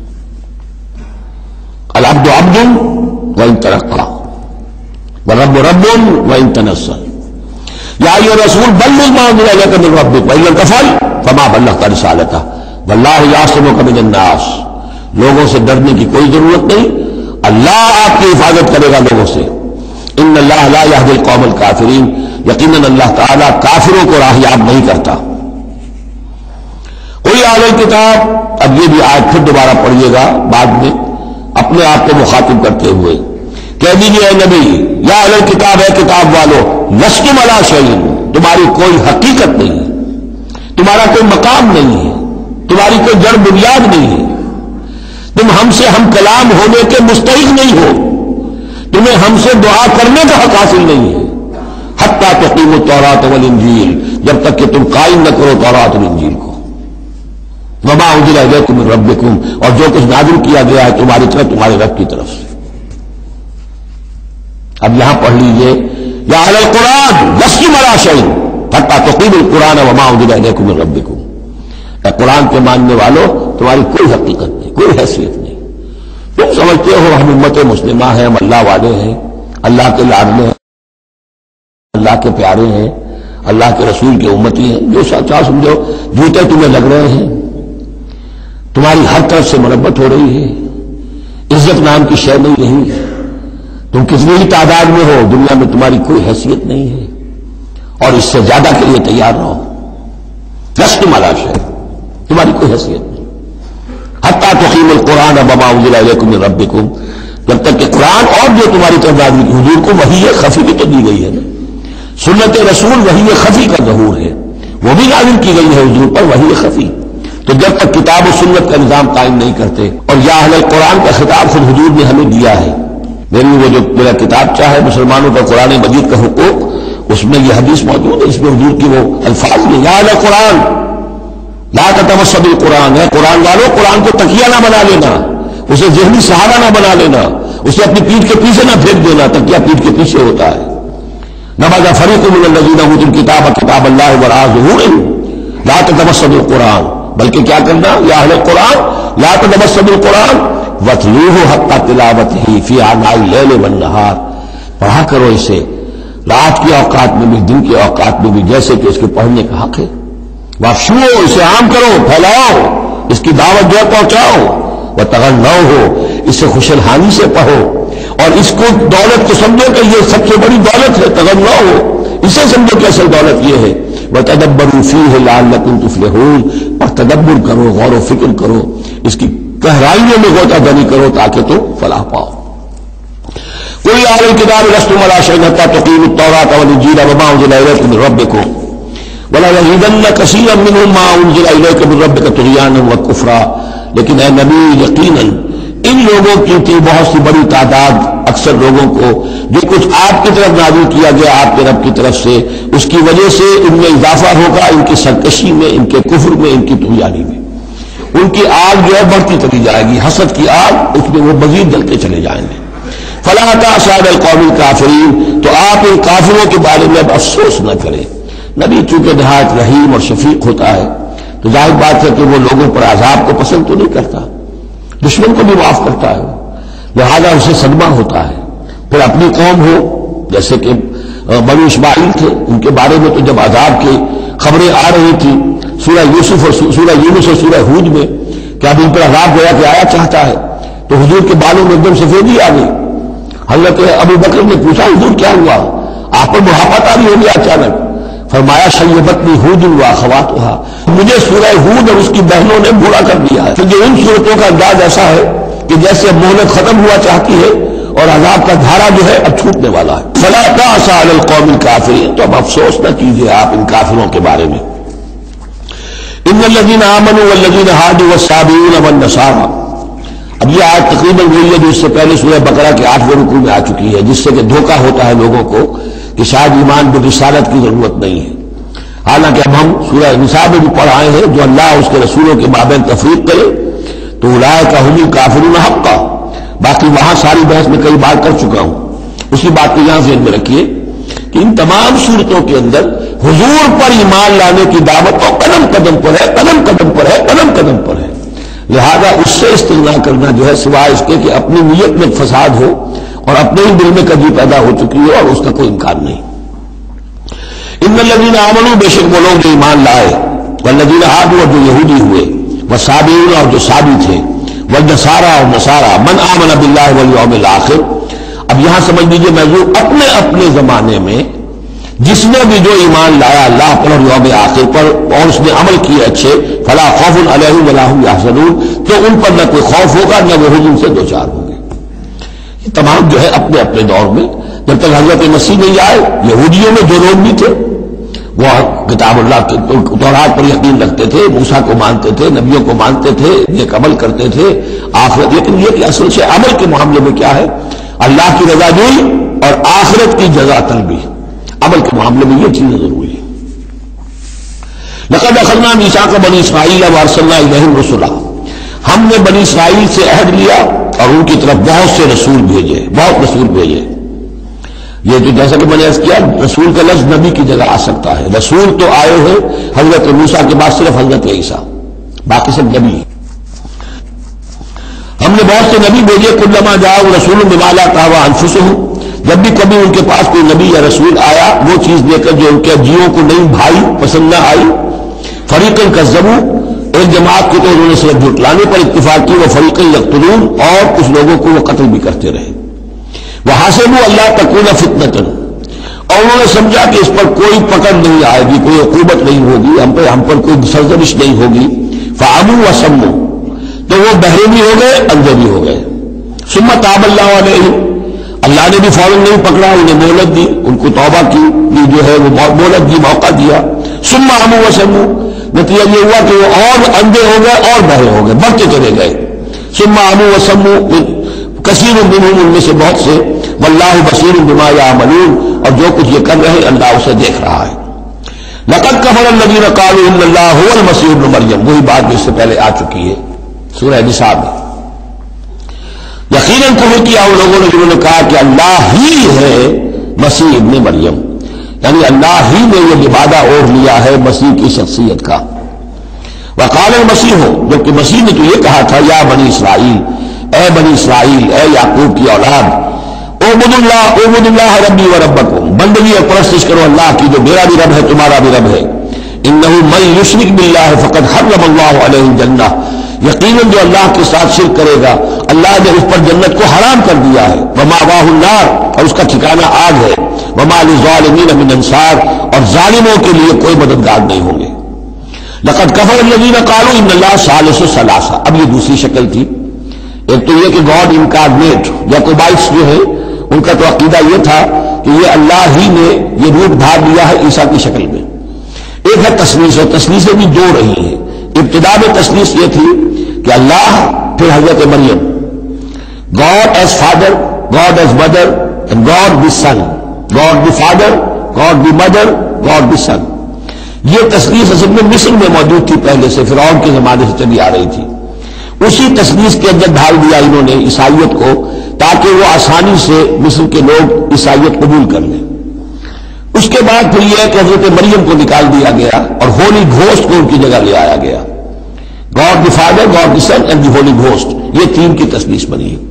العبد عبد وان ترقى والرب رب وان تنزل، یا ایھا الرسول بلغ ما انزل الیک من ربک وان لم تفعل فما بلغت رسالتہ واللہ یعصمک من الناس، لوگوں سے ڈرنے کی کوئی ضرورت نہیں، اللہ آپ کی حفاظت کرے گا لوگوں سے۔ ان اللہ لا یہدی القوم الکافرین، یقیناً اللہ تعالیٰ کافروں کو راہیاب نہیں کرتا۔ قل یا اہل الکتاب، اب یہ بھی آیت پھر دوبارہ پڑھیے گا بعد میں اپنے آپ کو مخاطب کرتے ہوئے، کہہ دیجیے اے نبی، یا اہل الکتاب، ہے کتاب والو، لستم علی شیء، تمہاری کوئی حقیقت نہیں ہے، تمہارا کوئی مقام نہیں ہے، تمہاری کوئی جڑ بنیاد نہیں ہے، تم ہم سے ہم کلام ہونے کے مستحق نہیں ہو، تمہیں ہم سے دعا کرنے کا حق حاصل نہیں ہے، حتیٰ تقیموا التوراۃ والانجیل، جب تک کہ تم قائم نہ کرو تورات اور انجیل کو۔ وما انزل الیکم من ربکم، اور جو کچھ نازل کیا گیا ہے تمہاری طرف تمہارے رب کی طرف سے۔ اب یہاں پڑھ لیجئے، یا اہل القرآن لستم علی شیء حتی تقیموا القرآن وما انزل الیکم من ربکم، اے قرآن کے ماننے والوں تمہاری کوئی حقیقت نہیں، کوئی حیثیت نہیں، تم سمجھتے ہو ہم امت مسلمہ ہیں، ہم اللہ والے ہیں، اللہ کے لاڈلے ہیں، اللہ کے پیارے ہیں، اللہ کے رسول کے امتی ہیں، جو چاہ سمجھو، جوتے تمہیں لگ رہے ہیں، تمہاری ہر طرف سے مربت ہو رہی ہے، عزت نام کی شے نہیں رہی، تم کتنی ہی تعداد میں ہو دنیا میں تمہاری کوئی حیثیت نہیں ہے، اور اس سے زیادہ کے لیے تیار رہو، لستم علی شیء، تمہاری کوئی حیثیت نہیں، حتی تقیموا القرآن وما انزل الیکم من ربکم، جب تک کہ قرآن اور جو تمہاری طرف نازل کی، حضور کو وحی خفی بھی تو دی گئی ہے نا، سنت رسول وحی خفی کا ظہور ہے، وہ بھی نازل کی گئی ہے حضور پر وحی خفی، تو جب تک کتاب و سنت کا نظام قائم نہیں کرتے، اور یا اہل القرآن کا خطاب خود حضور نے ہمیں دیا ہے، میری وہ جو میرا کتاب چاہے مسلمانوں پر قرآن مجید کا حقوق، اس میں یہ حدیث موجود ہے، اس میں حضور کی وہ الفاظ ہیں، یا اہل القرآن لا تتمسوا بالقرآن، ہے قرآن والوں قرآن کو تکیہ نہ بنا لینا، اسے ذہنی سہارا نہ بنا لینا، اسے اپنی پیٹھ کے پیچھے نہ پھینک دینا، تکیہ پیٹھ کے پیچھے ہوتا ہے۔ نبذ فریق من الذین اوتوا الکتاب کتاب اللہ وراء ظہورہم لا تتمسوا بالقرآن، بلکہ کیا کرنا، یا اہل القرآن لا تتمسوا بالقرآن واتلوہ حق تلاوتہ فی آناء اللیل والنہار، پڑھا کرو اسے رات کے اوقات میں بھی دن کے اوقات میں بھی جیسے کہ اس کے پڑھنے کا حق ہے، وافشوا، اسے عام کرو، پھیلاؤ، اس کی دعوت جو ہے پہنچاؤ، وتغنوہ، اسے خوش الحانی سے پڑھو، اور اس کو دولت کو سمجھو کہ یہ سب سے بڑی دولت ہے، تغنوہ، اسے سمجھو کہ اصل دولت یہ ہے، وتدبروا فیہ لعلکم تفلحون، اور تدبر کرو، غور و فکر کرو، اس کی گہرائیوں میں غوطہ زنی کرو تاکہ تم فلاح پاؤ۔ قل یا اہل الکتاب لستم علی شیء حتی تقیموا التوراۃ والانجیل وما انزل الیکم من ربکم وَلَيَزِيدَنَّ كَثِيرًا مِّنْهُم مَّا أُنزِلَ إِلَيْكَ مِن رَّبِّكَ طُغْيَانًا وَكُفْرًا، لیکن اے نبی یقیناً ان لوگوں کی تھی بہت سی بڑی تعداد، اکثر لوگوں کو جو کچھ آپ کی طرف نازل کیا گیا آپ کے رب کی طرف سے، اس کی وجہ سے ان میں اضافہ ہوگا، ان کی سرکشی میں، ان کے کفر میں، ان کی طغیانی میں، ان کی آگ جو ہے بڑھتی چلی جائے گی، حسد کی آگ، اس میں وہ مزید جلتے چلے جائیں گے۔ فَلَا تَأْسَ عَلَى الْقَوْمِ الْكَافِرِينَ، تو آپ ان کافروں کے بارے میں اب افسوس نہ کریں۔ نبی چونکہ نہایت رحیم اور شفیق ہوتا ہے تو ظاہر بات ہے کہ وہ لوگوں پر عذاب کو پسند تو نہیں کرتا، دشمن کو بھی معاف کرتا ہے، لہذا اسے صدمہ ہوتا ہے۔ پھر اپنی قوم ہو، جیسے کہ بنو اسماعیل تھے، ان کے بارے میں تو جب عذاب کی خبریں آ رہی تھی سورہ یوسف اور سورہ یونس اور سورہ ہود میں کہ اب ان پر عذاب گویا کہ آیا چاہتا ہے، تو حضور کے بالوں میں ایک دم سفیدی آ گئی۔ حضرت ابو بکر نے پوچھا حضور کیا ہوا، آپ پر بڑھاپا طاری ہو گیا اچانک؟ فرمایا شیبتنی ہود واخواتھا، مجھے سورہ ہود اور اس کی بہنوں نے بوڑھا کر دیا ہے، کیونکہ ان صورتوں کا انداز ایسا ہے کہ جیسے اب مہلت ختم ہوا چاہتی ہے اور عذاب کا دھارا جو ہے اب چھوٹنے والا ہے۔ فلا تأس علی القوم الکافرین، تو اب افسوس نہ کیجیے آپ ان کافروں کے بارے میں۔ ان الذین آمنوا والذین ہادوا والصابئون والنصارى، اب یہ آیت تقریباً وہی ہے جو اس سے پہلے سورہ بقرہ کے آٹھویں رکوع میں آ چکی ہے، جس سے کہ دھوکہ ہوتا ہے لوگوں کو کہ شاید ایمان بالرسالت کی ضرورت نہیں ہے، حالانکہ اب ہم سورہ نساء میں بھی پڑھ آئے ہیں جو اللہ اس کے رسولوں کے مابین تفریق کرے تو اولئک هم الکافرون حقا، باقی وہاں ساری بحث میں کئی بار کر چکا ہوں، اسی بات کو یہاں ذہن میں رکھیے کہ ان تمام صورتوں کے اندر حضور پر ایمان لانے کی دعوت تو قدم قدم پر ہے، قدم قدم پر ہے، قدم قدم پر ہے، لہذا اس سے استغنا کرنا جو ہے سوائے اس کے کہ اپنی نیت میں فساد ہو اور اپنے ہی دل میں کجی پیدا ہو چکی ہے اور اس کا کوئی امکان نہیں۔ ان الذین آمنوا، بے شک وہ لوگ جو ایمان لائے، والذین ہادوا، اور جو یہودی ہوئے، والصابئون، اور جو صابی تھے، والنصارى، اور نصارى، من آمن باللہ والیوم الآخر، اب یہاں سمجھ لیجیے موضوع اپنے اپنے زمانے میں جس نے بھی جو ایمان لایا اللہ پر اور یوم آخر پر اور اس نے عمل کیے اچھے، فلا خوف علیہم ولا هم یحزنون، تو ان پر نہ کوئی خوف ہوگا نہ وہ حزن سے دوچار ہوں گے۔ یہ تمام جو ہے اپنے اپنے دور میں، جب تک حضرت مسیح نہیں آئے، یہودیوں میں جو لوگ بھی تھے وہ کتاب اللہ کے تورات پر یقین رکھتے تھے، موسیٰ کو مانتے تھے، نبیوں کو مانتے تھے، نیک عمل کرتے تھے، آخرت، لیکن یہ کہ اصل سے عمل کے معاملے میں کیا ہے، اللہ کی رضا جوئی اور آخرت کی جزا طلبی، عمل کے معاملے میں یہ چیزیں ضروری ہیں۔ لقد اخذنا میثاق بنی اسرائیل وارسلنا الیہم رسلا، ہم نے بنی اسرائیل سے عہد لیا اور ان کی طرف بہت سے رسول بھیجے، بہت رسول بھیجے۔ یہ جو جیسا کہ میں نے عرض کیا، رسول کا لفظ نبی کی جگہ آ سکتا ہے۔ رسول تو آئے ہیں حضرت موسیٰ کے بعد صرف حضرت عیسیٰ، باقی سب نبی ہیں۔ ہم نے بہت سے نبی بھیجے، کلما جاء رسول بما لا تهوى انفسهم، جب بھی کبھی ان کے پاس کوئی نبی یا رسول آیا وہ چیز دے کر جو ان کے جیوں کو نہیں بھائی، پسند نہ آئی، فریقا کذبوا، ایک جماعت کو تو انہوں نے صرف جھٹلانے پر اتفاق کی، وہ فریقا یقتلون، اور کچھ لوگوں کو وہ قتل بھی کرتے رہے۔ وحسبوا اللہ تکون فتنۃ، اور انہوں نے سمجھا کہ اس پر کوئی پکڑ نہیں آئے گی، کوئی عقوبت نہیں ہوگی، ہم پر ہم پر کوئی سرزنش نہیں ہوگی، فعموا وصموا، تو وہ بہرے بھی ہو گئے، اندھے بھی ہو گئے۔ ثم تاب اللہ علیہم، اللہ نے بھی فوراً نہیں پکڑا، انہیں مہلت دی، ان کو توبہ کی یہ جو ہے وہ مہلت دی، موقع دیا۔ ثم عموا وصموا، نتیجہ یہ ہوا کہ وہ اور اندھے ہو گئے اور بہرے ہو گئے، بڑھتے چلے گئے۔ ثم عموا وصموا کثیر منہم، ان میں سے بہت سے، واللہ بصیر بما یعملون، اور جو کچھ یہ کر رہے ہیں اللہ اسے دیکھ رہا ہے۔ لقد کفر الذین قالوا ان اللہ هو المسیح ابن مریم، وہی بات جو اس سے پہلے آ چکی ہے سورہ نساء میں۔ یقیناً کفر کیا ان لوگوں نے جنہوں نے کہا کہ اللہ ہی ہے مسیح ابن مریم، یعنی اللہ ہی نے یہ لبادہ اوڑھ لیا ہے مسیح کی شخصیت کا۔ وقال المسیح، جبکہ مسیح نے تو یہ کہا تھا یا بنی اسرائیل، اے بنی اسرائیل، اے یعقوب کی اولاد، اعبدوا اللہ اعبدوا اللہ ربی و ربکم، بندگی اور پرستش کرو اللہ کی جو میرا بھی رب ہے تمہارا بھی رب ہے۔ انہ من یشرک باللہ فقد حرم اللہ علیہ الجنہ، یقیناً جو اللہ کے ساتھ شرک کرے گا اللہ نے اس پر جنت کو حرام کر دیا ہے، ومأواہ النار، اور اس کا ٹھکانہ آگ ہے، وما للظالمین من انصار، اور ظالموں کے لیے کوئی مددگار نہیں ہوں گے۔ لقد کفر الذین قالوا ان اللہ ثالث ثلاثہ، اب یہ دوسری شکل تھی۔ ایک تو یہ کہ گاڈ انکارنیٹ، جیکوبائٹس جو ہے ان کا تو عقیدہ یہ تھا کہ یہ اللہ ہی نے یہ روپ دھار لیا ہے عیسیٰ کی شکل میں۔ ایک ہے تثلیث، اور تثلیثیں بھی دو رہی ہیں۔ ابتدا میں تثلیث یہ تھی کہ اللہ پھر حضرت Maryam, God is father, God is mother, and God the son, God the father, God the mother, God the son. یہ تثلیث اصل میں مصر میں موجود تھی پہلے سے، فرعون کے زمانے سے چلی آ رہی تھی۔ اسی تثلیث کے اندر ڈھال دیا انہوں نے عیسائیت کو، تاکہ وہ آسانی سے مصر کے لوگ عیسائیت قبول کر لیں۔ اس کے بعد پھر یہ ہے کہ حضرت مریم کو نکال دیا گیا اور ہولی گھوسٹ کو ان کی جگہ لے آیا گیا۔ God the father, God the son and the holy ghost, یہ تین کی تثلیث بنی ہے۔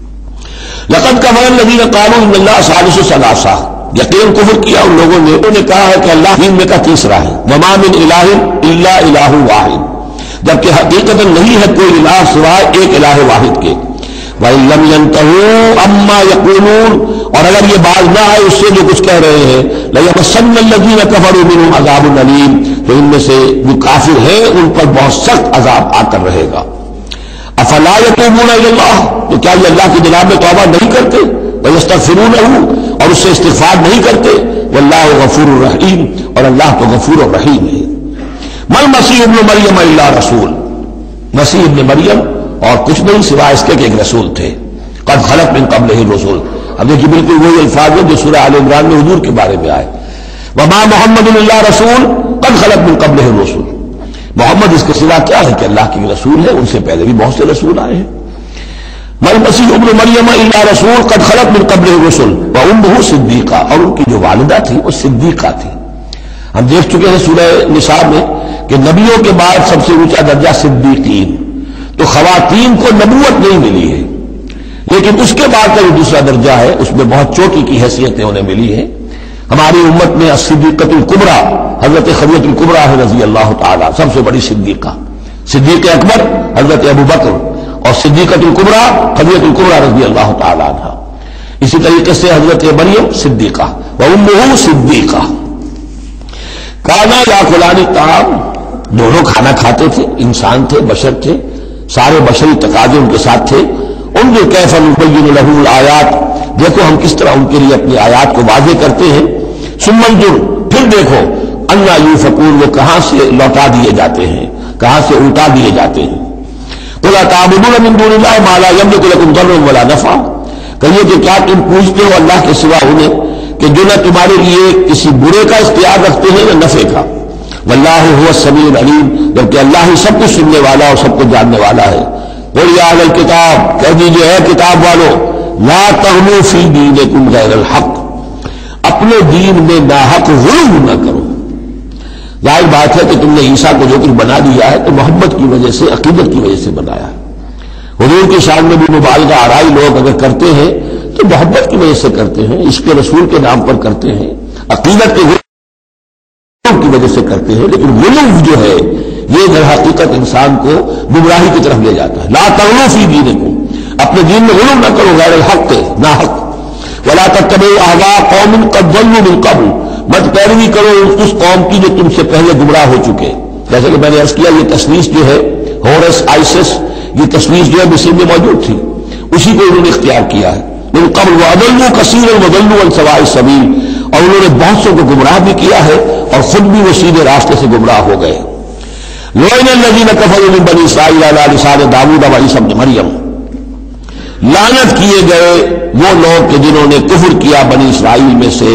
لقد کفر الذین قالوا ان اللہ ثالث ثلاثہ، یقین کفر کیا ان لوگوں نے، انہوں نے کہا ہے کہ اللہ تین میں کا تیسرا ہے۔ وما من الہ الا الہ واحد، جبکہ حقیقت نہیں ہے کوئی الہ سوائے ایک الہ واحد کے۔ وَإِن لَّمْ يَنْتَهُوا عَمَّا يَقُولُونَ، اور اگر یہ باز نہ آئے اس سے جو کچھ کہہ رہے ہیں، لَيَمَسَّنَّ الَّذِينَ كَفَرُوا مِنْهُمْ عَذَابٌ أَلِيمٌ، تو ان میں سے جو کافر ہیں ان پر بہت سخت عذاب آ کر رہے گا۔ أَفَلَا يَتُوبُونَ إِلَى اللَّهِ، تو کیا یہ اللہ کی جناب میں توبہ نہیں کرتے؟ وَيَسْتَغْفِرُونَهُ، اور اس سے استغفار نہیں کرتے؟ وَاللَّهُ غَفُورٌ رَحِيمٌ، اور اللہ تو غفور و رحیم ہے۔ مَا الْمَسِيحُ ابْنُ مَرْيَمَ إِلَّا رَسُولٌ، مسیح ابن مریم اور کچھ نہیں سوائے اس کے کہ ایک رسول تھے۔ قد خلت من قبلہ الرسل، اب دیکھیے بالکل وہی الفاظ ہیں جو سورہ آل عمران میں حضور کے بارے میں آئے، وما محمد الا رسول قد خلت من قبلہ الرسل، محمد اس کے سوا کیا ہے کہ اللہ کے رسول ہے، ان سے پہلے بھی بہت سے رسول آئے ہیں۔ ما المسیح ابن مریم الا رسول قد خلت من قبلہ الرسل وامہ صدیقہ، اور ان کی جو والدہ تھی وہ صدیقہ تھی۔ ہم دیکھ چکے ہیں سورہ نساء میں کہ نبیوں کے بعد سب سے اونچا درجہ صدیقین، تو خواتین کو نبوت نہیں ملی ہے، لیکن اس کے بعد کا جو دوسرا درجہ ہے اس میں بہت چوٹی کی حیثیتیں انہیں ملی ہیں۔ ہماری امت میں الصدیقۃ الکبریٰ حضرت خدیجہ الکبریٰ ہے رضی اللہ تعالیٰ، سب سے بڑی صدیقہ، صدیق اکبر حضرت ابو بکر، اور صدیقۃ الکبریٰ خدیجہ الکبریٰ رضی اللہ تعالیٰ عنہا۔ اسی طریقے سے حضرت مریم صدیقہ وامہ صدیقہ۔ کانا یاکلان الطعام، دونوں کھانا کھاتے تھے، انسان تھے، بشر تھے، سارے بشری تقاضے ان کے ساتھ تھے۔ انظر کیف نبین لہ الآیات، دیکھو ہم کس طرح ان کے لیے اپنی آیات کو واضح کرتے ہیں۔ ثم انظر، پھر دیکھو، انا یوفکون، وہ کہاں سے لوٹا دیے جاتے ہیں، کہاں سے الٹا دیے جاتے ہیں۔ قل اتعبدون من دون اللہ ما لا یملک لکم ضرا ولا نفع، کہیے کہ کیا تم پوچھتے ہو اللہ کے سوا انہیں کہ جو نہ تمہارے لیے کسی برے کا اختیار رکھتے ہیں نہ نفع کا۔ واللہ هو السمیع العلیم، جبکہ اللہ ہی سب کچھ سننے والا اور سب کچھ جاننے والا ہے۔ قل یا اہل الکتاب، کہہ دیجیے اے کتاب والو، لا تغلوا فی دینکم غیر الحق، اپنے دین میں ناحق غلو نہ کرو۔ ظاہر بات ہے کہ تم نے عیسیٰ کو جو کچھ بنا دیا ہے تو محبت کی وجہ سے، عقیدت کی وجہ سے بنایا ہے۔ حضور کی شان میں بھی مبالغہ آرائی لوگ اگر کرتے ہیں تو محبت کی وجہ سے کرتے ہیں، عشق رسول کے نام پر کرتے ہیں، عقیدت کے کی وجہ سے کرتے ہیں، لیکن غلو جو ہے یہ در حقیقت انسان کو گمراہی کی طرف لے جاتا ہے۔ لا تغلوا فی دینکم، اپنے دین میں غلو نہ کرو غیر الحق، ناحق۔ ولا تتبعوا اهواء قوم قد ضلوا من قبل، مت پیروی کرو اس قوم کی جو تم سے پہلے گمراہ ہو چکے۔ جیسے کہ میں نے عرض کیا، یہ تصنیف جو ہے ہورس آئسس، یہ تصنیف جو ہے مصر میں موجود تھی، اسی کو انہوں نے اختیار کیا ہے۔ من قبل وَأَضَلُّوا كَثِيرًا وَضَلُّوا عَنْ سَوَاءِ السَّبِيلِ، اور انہوں نے بہت سو کو گمراہ بھی کیا ہے اور خود بھی وہ سیدھے راستے سے گمراہ ہو گئے۔ لُعِنَ الَّذِينَ كَفَرُوا مِن بَنِي إِسْرَائِيلَ عَلَىٰ لِسَانِ داؤد وعیسیٰ ابن مریم، لعنت کیے گئے وہ لوگ کہ جنہوں نے کفر کیا بنی اسرائیل میں سے،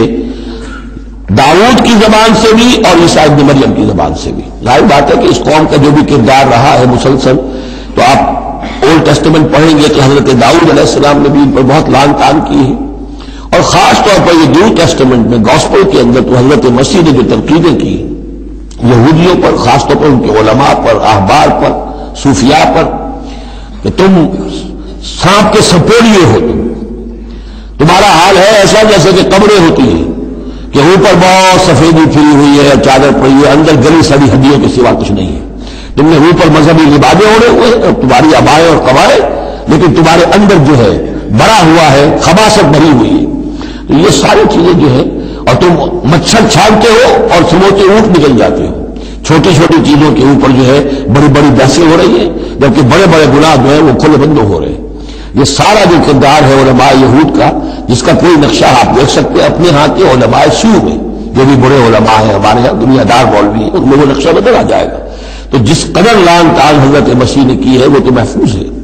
داؤد کی زبان سے بھی اور عیسیٰ ابن مریم کی زبان سے بھی۔ ظاہر بات ہے کہ اس قوم کا جو بھی کردار رہا ہے مسلسل، تو آپ اولڈ ٹیسٹمنٹ پڑھیں گے کہ حضرت داؤد علیہ السلام نے بھی ان پر بہت لعن طعن کی ہے، اور خاص طور پر یہ نیو ٹیسٹمنٹ میں گاسپل کے اندر تو حضرت مسیح نے جو تنقیدیں کی یہودیوں پر، خاص طور پر ان کے علماء پر، احبار پر، صوفیاء پر، کہ تم سانپ کے سپولیے ہو، تم تمہارا حال ہے ایسا جیسے کہ قبریں ہوتی ہیں کہ اوپر بہت سفیدی پھری ہوئی ہے، چادر پڑی ہے، اندر گلی سڑی ہڈیوں کے سوا کچھ نہیں ہے۔ تم نے اوپر مذہبی لبادے اوڑے ہوئے اور تمہاری ابائیں اور قبائیں، لیکن تمہارے اندر جو ہے بڑا ہوا ہے، خباثت بھری ہوئی ہے۔ تو یہ ساری چیزیں جو ہے، اور تم مچھر چھانتے ہو اور سموچے اونٹ نکل جاتے ہو، چھوٹی چھوٹی چیزوں کے اوپر جو ہے بڑی بڑی بحثیں ہو رہی ہیں، جبکہ بڑے بڑے گناہ جو ہے وہ کھلے بندوں ہو رہے ہیں۔ یہ سارا جو کردار ہے علماء یہود کا، جس کا کوئی نقشہ آپ دیکھ سکتے ہیں اپنے ہاں کے علماء سیو میں، جو بھی بڑے علماء ہیں ہمارے یہاں دنیا دار مولوی ہیں، ان میں وہ نقشہ بدل آ جائے گا۔ تو جس قدر لعن طعن حضرت مسیح نے کی ہے وہ تو محفوظ ہے۔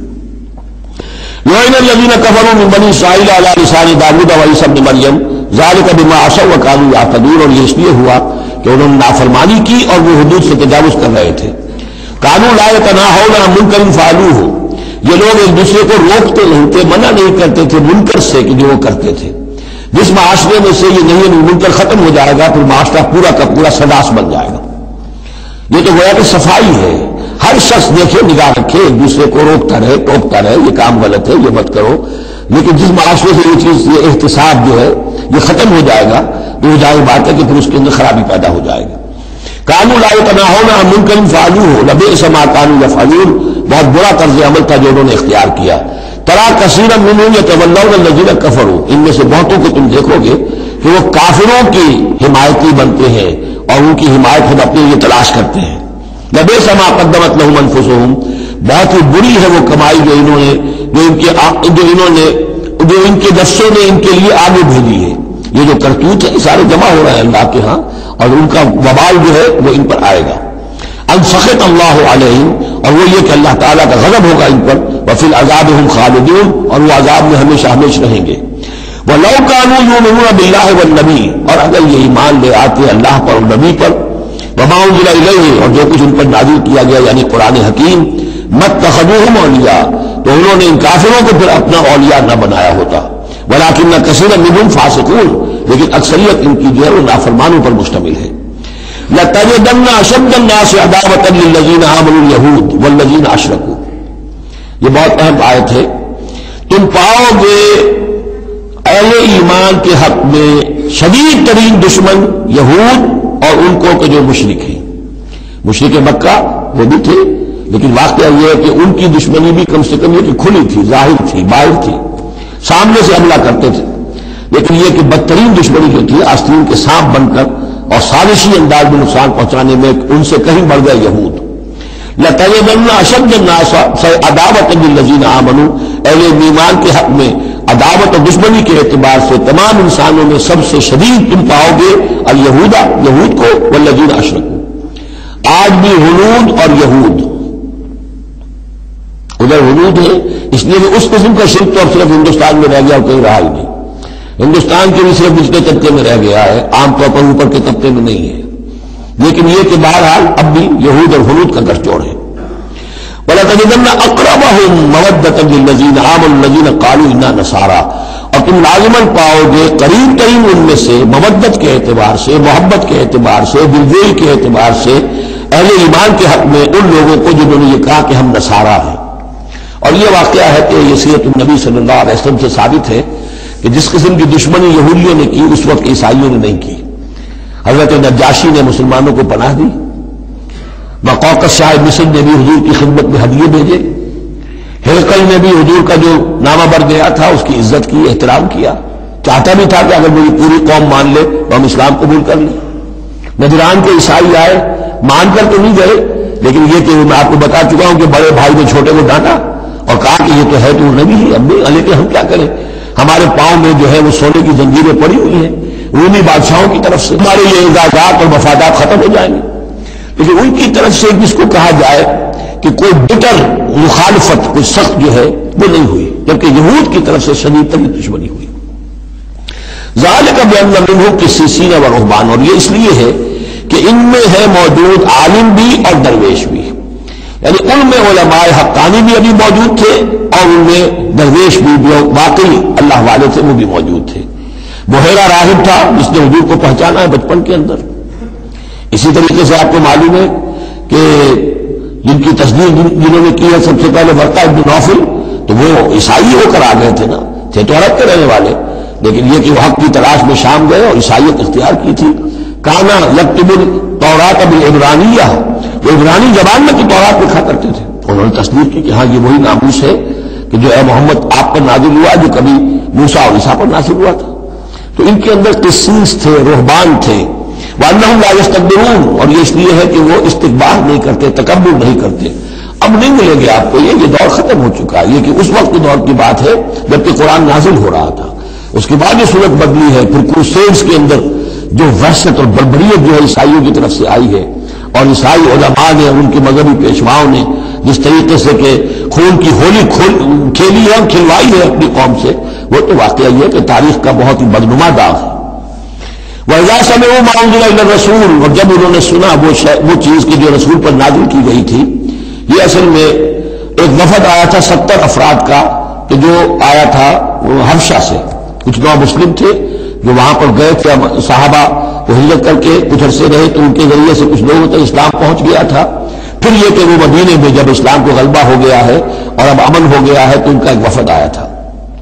لعن الذین کفروا من بنی اسرائیل علی لسان داؤد وعیسیٰ ابن مریم ذلک بما عصوا وکانوا یعتدون، اور یہ اس لیے ہوا کہ انہوں نے نافرمانی کی اور وہ حدود سے تجاوز کر رہے تھے۔ کانوا لا یتناہون عن منکر فعلوہ، یہ لوگ ایک دوسرے کو روکتے نہیں تھے، منع نہیں کرتے تھے منکر سے کہ جو وہ کرتے تھے۔ جس معاشرے میں سے یہ نہیں منکر ختم ہو جائے گا پھر معاشرہ پورا کا پورا سداس بن جائے گا۔ یہ تو گویا کہ صفائی ہے، ہر شخص دیکھے، نگاہ رکھے، ایک دوسرے کو روکتا رہے، ٹوکتا رہے، یہ کام غلط ہے، یہ مت کرو۔ لیکن جس معاشرے سے یہ چیز، یہ احتساب جو ہے یہ ختم ہو جائے گا تو وہ ظاہر بات ہے کہ پھر اس کے اندر خرابی پیدا ہو جائے گی۔ کانوا لا یتناہون عن منکر فعلوہ لبئس ما کانوا یفعلون، بہت برا طرز عمل تھا جو انہوں نے اختیار کیا۔ ترا کثیرا منہم یتولون الذین کفروا، ان میں سے بہتوں کو تم دیکھو گے کہ وہ کافروں کی حمایتی بنتے ہیں اور ان کی حمایت خود اپنے لیے تلاش کرتے ہیں۔ لبئس ما قدمت لهم انفسهم، بہت ہی بری ہے وہ کمائی جو انہوں نے جو ان کے جو انہوں نے جو ان کے نفسوں نے ان کے لیے آگے بھیجی ہے۔ یہ جو کرتوت ہے سارے جمع ہو رہے ہیں اللہ کے ہاں، اور ان کا وبال جو ہے وہ ان پر آئے گا۔ ان سخط اللہ علیہم، اور وہ یہ کہ اللہ تعالیٰ کا غضب ہوگا ان پر، وفی العذاب ہم خالدون، اور وہ عذاب میں ہمیشہ ہمیشہ رہیں گے۔ وَلَوْ كَانُوا يُؤْمِنُونَ بِاللَّهِ وَالنَّبِيِّ، اور اگر یہ ایمان لے آتے اللہ پر اور نبی پر، وَمَا أُنزِلَ إِلَيْهِ، اور جو کچھ ان پر نازل کیا گیا یعنی قرآن حکیم، مَتَّخَذُوهُمْ أَوْلِيَاءَ، تو انہوں نے ان کافروں کو پھر اپنا اولیاء نہ بنایا ہوتا۔ وَلَكِنَّ كَثِيرًا مِنْهُمْ فَاسِقُونَ، لیکن اکثریت ان کی جو ہے وہ نافرمانوں پر مشتمل ہے۔ لَتَجِدَنَّ أَشَدَّ النَّاسِ عَدَاوَةً لِلَّذِينَ آمَنُوا الْيَهُودَ وَالَّذِينَ أَشْرَكُوا، یہ بہت اہم آیت ہے۔ تم پاؤ گے اہل ایمان کے حق میں شدید ترین دشمن یہود اور ان کو کہ جو مشرک ہیں۔ مشرک مکہ وہ بھی تھے، لیکن واقعہ یہ ہے کہ ان کی دشمنی بھی کم سے کم یہ کہ کھلی تھی، ظاہر تھی، باہر تھی، سامنے سے حملہ کرتے تھے، لیکن یہ کہ بدترین دشمنی جو تھی آستین کے سانپ بن کر اور سازشی انداز میں نقصان پہنچانے میں ان سے کہیں بڑھ گئے یہود۔ لَتَجِدَنَّ أَشَدَّ النَّاسِ عَدَاوَةً لِلَّذِينَ آمَنُوا، اہل ایمان کے حق میں عداوت اور دشمنی کے اعتبار سے تمام انسانوں میں سب سے شدید تم پاؤ گے الیہود، یہود کو، والذین اشرکوا۔ آج بھی ہنود اور یہود، ادھر ہنود ہے اس لیے کہ اس قسم کا شرک تو اب صرف ہندوستان میں رہ گیا اور کہیں رہا ہی نہیں۔ ہندوستان کے بھی صرف نچلے طبقے میں رہ گیا ہے، عام طور پر اوپر کے طبقے میں نہیں ہے۔ لیکن یہ کہ بہرحال اب بھی یہود اور ہنود کا گٹجوڑ ہے. وَلَتَجِدَنَّ أَقْرَبَهُمْ مَوَدَّةً لِلَّذِينَ آمَنُوا الَّذِينَ قَالُوا إِنَّا نَصَارَىٰ، اور تم لازماً پاؤ گے قریب ترین ان میں سے مودت کے اعتبار سے، محبت کے اعتبار سے، دلجوئی کے اعتبار سے اہل ایمان کے حق میں ان لوگوں کو جنہوں نے یہ کہا کہ ہم نصارہ ہیں. اور یہ واقعہ ہے کہ یہ سیرت النبی صلی اللہ علیہ وسلم سے ثابت ہے کہ جس قسم کی دشمنی یہودیوں نے کی اس وقت عیسائیوں نے نہیں کی. حضرت نجاشی نے مسلمانوں کو پناہ دی، مقوقس شاہ مصر نے بھی حضور کی خدمت میں ہدیے بھیجے، ہرقل نے بھی حضور کا جو نامہ بر گیا تھا اس کی عزت کی، احترام کیا، چاہتا بھی تھا کہ اگر میری پوری قوم مان لے تو ہم اسلام قبول کر لیں. نجران کے عیسائی آئے، مان کر تو نہیں گئے، لیکن یہ کہ میں آپ کو بتا چکا ہوں کہ بڑے بھائی نے چھوٹے کو ڈانٹا اور کہا کہ یہ تو ہے تو نبی ہی، اب بھی لیکن ہم کیا کریں، ہمارے پاؤں میں جو ہے وہ سونے کی زنجیریں پڑی ہوئی ہیں رومی بادشاہوں کی طرف سے، ہمارے یہ اعزازات اور مفادات ختم ہو جائیں گے. لیکن ان کی طرف سے جس کو کہا جائے کہ کوئی بٹر مخالفت، کوئی سخت جو ہے وہ نہیں ہوئی، جبکہ یہود کی طرف سے شدید ترین دشمنی ہوئی. ذالک بأن منهم قسیسین و رہبان، اور یہ اس لیے ہے کہ ان میں ہے موجود عالم بھی اور درویش بھی، یعنی ان میں علماء حقانی بھی ابھی موجود تھے اور ان میں درویش بھی جو واقعی اللہ والے تھے وہ بھی موجود تھے. بحیرہ راہب تھا جس نے حضور کو پہچانا ہے بچپن کے اندر. اسی طریقے سے آپ کو معلوم ہے کہ جن کی تصدیق جنہوں نے کی ہے سب سے پہلے ورقہ ابن نوفل، تو وہ عیسائی ہو کر آ گئے تھے نا، تھے تو عرب کے رہنے والے، لیکن یہ کہ وہ حق کی تلاش میں شام گئے اور عیسائیت اختیار کی تھی. کانا یکتب التوراۃ بالعبرانیہ، وہ عبرانی زبان میں کی تورات لکھا کرتے تھے. انہوں نے تصدیق کی کہ ہاں یہ وہی ناموس ہے کہ جو اے محمد آپ پر نازل ہوا جو کبھی موسیٰ اور عیسیٰ پر نازل ہوا تھا. تو ان کے اندر قسیس تھے، رہبان تھے. وَأَنَّهُمْ لَا يَسْتَكْبِرُونَ، اور یہ اس لیے ہے کہ وہ استکبار نہیں کرتے، تکبر نہیں کرتے. اب نہیں ملیں گے آپ کو یہ یہ دور ختم ہو چکا ہے. یہ کہ اس وقت کے دور کی بات ہے جبکہ قرآن نازل ہو رہا تھا. اس کے بعد یہ صورت بدلی ہے. پھر کروسیڈز کے اندر جو وحشت اور بربریت جو ہے عیسائیوں کی طرف سے آئی ہے، اور عیسائی علماء نے ان کے مذہبی پیشواؤں نے جس طریقے سے کہ خون کی ہولی کھیلی ہے اور کھلوائی ہے اپنی قوم سے، وہ تو واقعہ یہ ہے کہ تاریخ کا بہت ہی بدنما داغ ہے. وَإِذَا سَمِعُوا مَا أُنزِلَ إِلَى الرَّسُولِ، اور جب انہوں نے سنا وہ وہ چیز کی جو رسول پر نازل کی گئی تھی. یہ اصل میں ایک وفد آیا تھا ستر افراد کا کہ جو آیا تھا وہ حبشہ سے، کچھ نو مسلم تھے جو وہاں پر گئے تھے، صحابہ وہ ہجرت کر کے کچھ عرصے رہے تو ان کے ذریعے سے کچھ لوگوں تک اسلام پہنچ گیا تھا. پھر یہ کہ وہ مدینے میں جب اسلام کو غلبہ ہو گیا ہے اور اب امن ہو گیا ہے تو ان کا ایک وفد آیا تھا.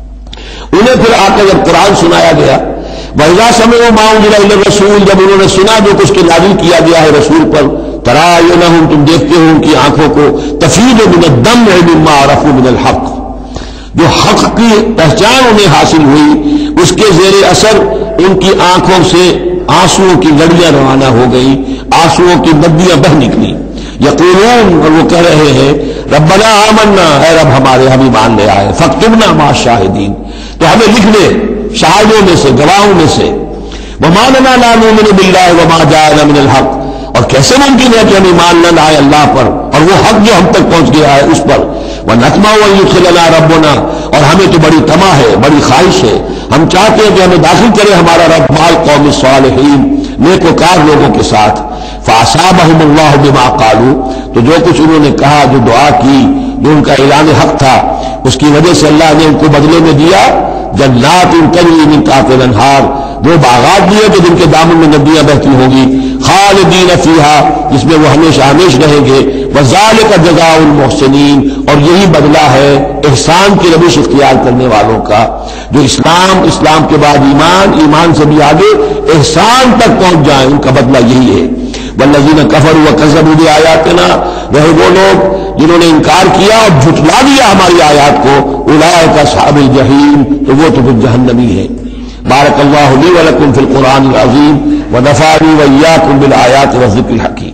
انہیں پھر آ کر جب قرآن سنایا گیا، وَإِذَا سَمِعُوا مَا أُنزِلَ إِلَى الرَّسُولِ، جب انہوں نے سنا جو کچھ کے نازل کیا گیا ہے رسول پر، تَرَىٰ أَعْيُنَهُمْ، تم دیکھتے ہو ان کی آنکھوں کو، تَفِيضُ مِنَ الدَّمْعِ مِمَّا عَرَفُوا مِنَ الْحَقِّ، جو حق کی پہچان انہیں حاصل ہوئی اس کے زیر اثر ان کی آنکھوں سے آنسوؤں کی لڑیاں روانہ ہو گئی، آنسوؤں کی ندیاں بہ نکلی. یقولون، اور وہ کہہ رہے ہیں، ربنا آمنا، اے رب ہمارے ہم ایمان لے آئے، فاکتبنا مع الشاہدین، تو ہمیں لکھ لے شاہدوں میں سے، گواہوں میں سے. وما لنا لا نؤمن باللہ وما جاءنا من الحق، اور کیسے ممکن ہے کہ ہم ایمان نہ لائے اللہ پر اور وہ حق جو ہم تک پہنچ گیا ہے اس پر. وَنَطْمَعُ أَن يُدْخِلَنَا رَبُّنَا، اور ہمیں تو بڑی طمع ہے، بڑی خواہش ہے، ہم چاہتے ہیں کہ ہمیں داخل کرے ہمارا رب مع القوم الصالحین، نیکوکار لوگوں کے ساتھ. فَأَصَابَهُمُ اللَّهُ بِمَا قَالُوا، تو جو کچھ انہوں نے کہا، جو دعا کی، جو ان کا اعلان حق تھا، اس کی وجہ سے اللہ نے ان کو بدلے میں دیا جنات تجری من تحتها الانہار، وہ باغات دیے کہ جن کے دامن میں ندیاں بہتی ہوں گی، خالدین فیہا، جس میں وہ ہمیشہ ہمیشہ رہیں گے. وذالک جزاء المحسنین، اور یہی بدلہ ہے احسان کی روش اختیار کرنے والوں کا، جو اسلام، اسلام کے بعد ایمان، ایمان سے بھی آگے احسان تک پہنچ جائیں، ان کا بدلہ یہی ہے. والذین کفروا وکذبوا بآیاتنا، وہ وہ لوگ جنہوں نے انکار کیا اور جھٹلا دیا ہماری آیات کو، اولئک اصحاب الجحیم، تو وہ تو پھر جہنمی ہے. بارک اللہ لی ولکم فی القرآن العظیم ونفعنی وإیاکم بالآیات والذکر الحکیم.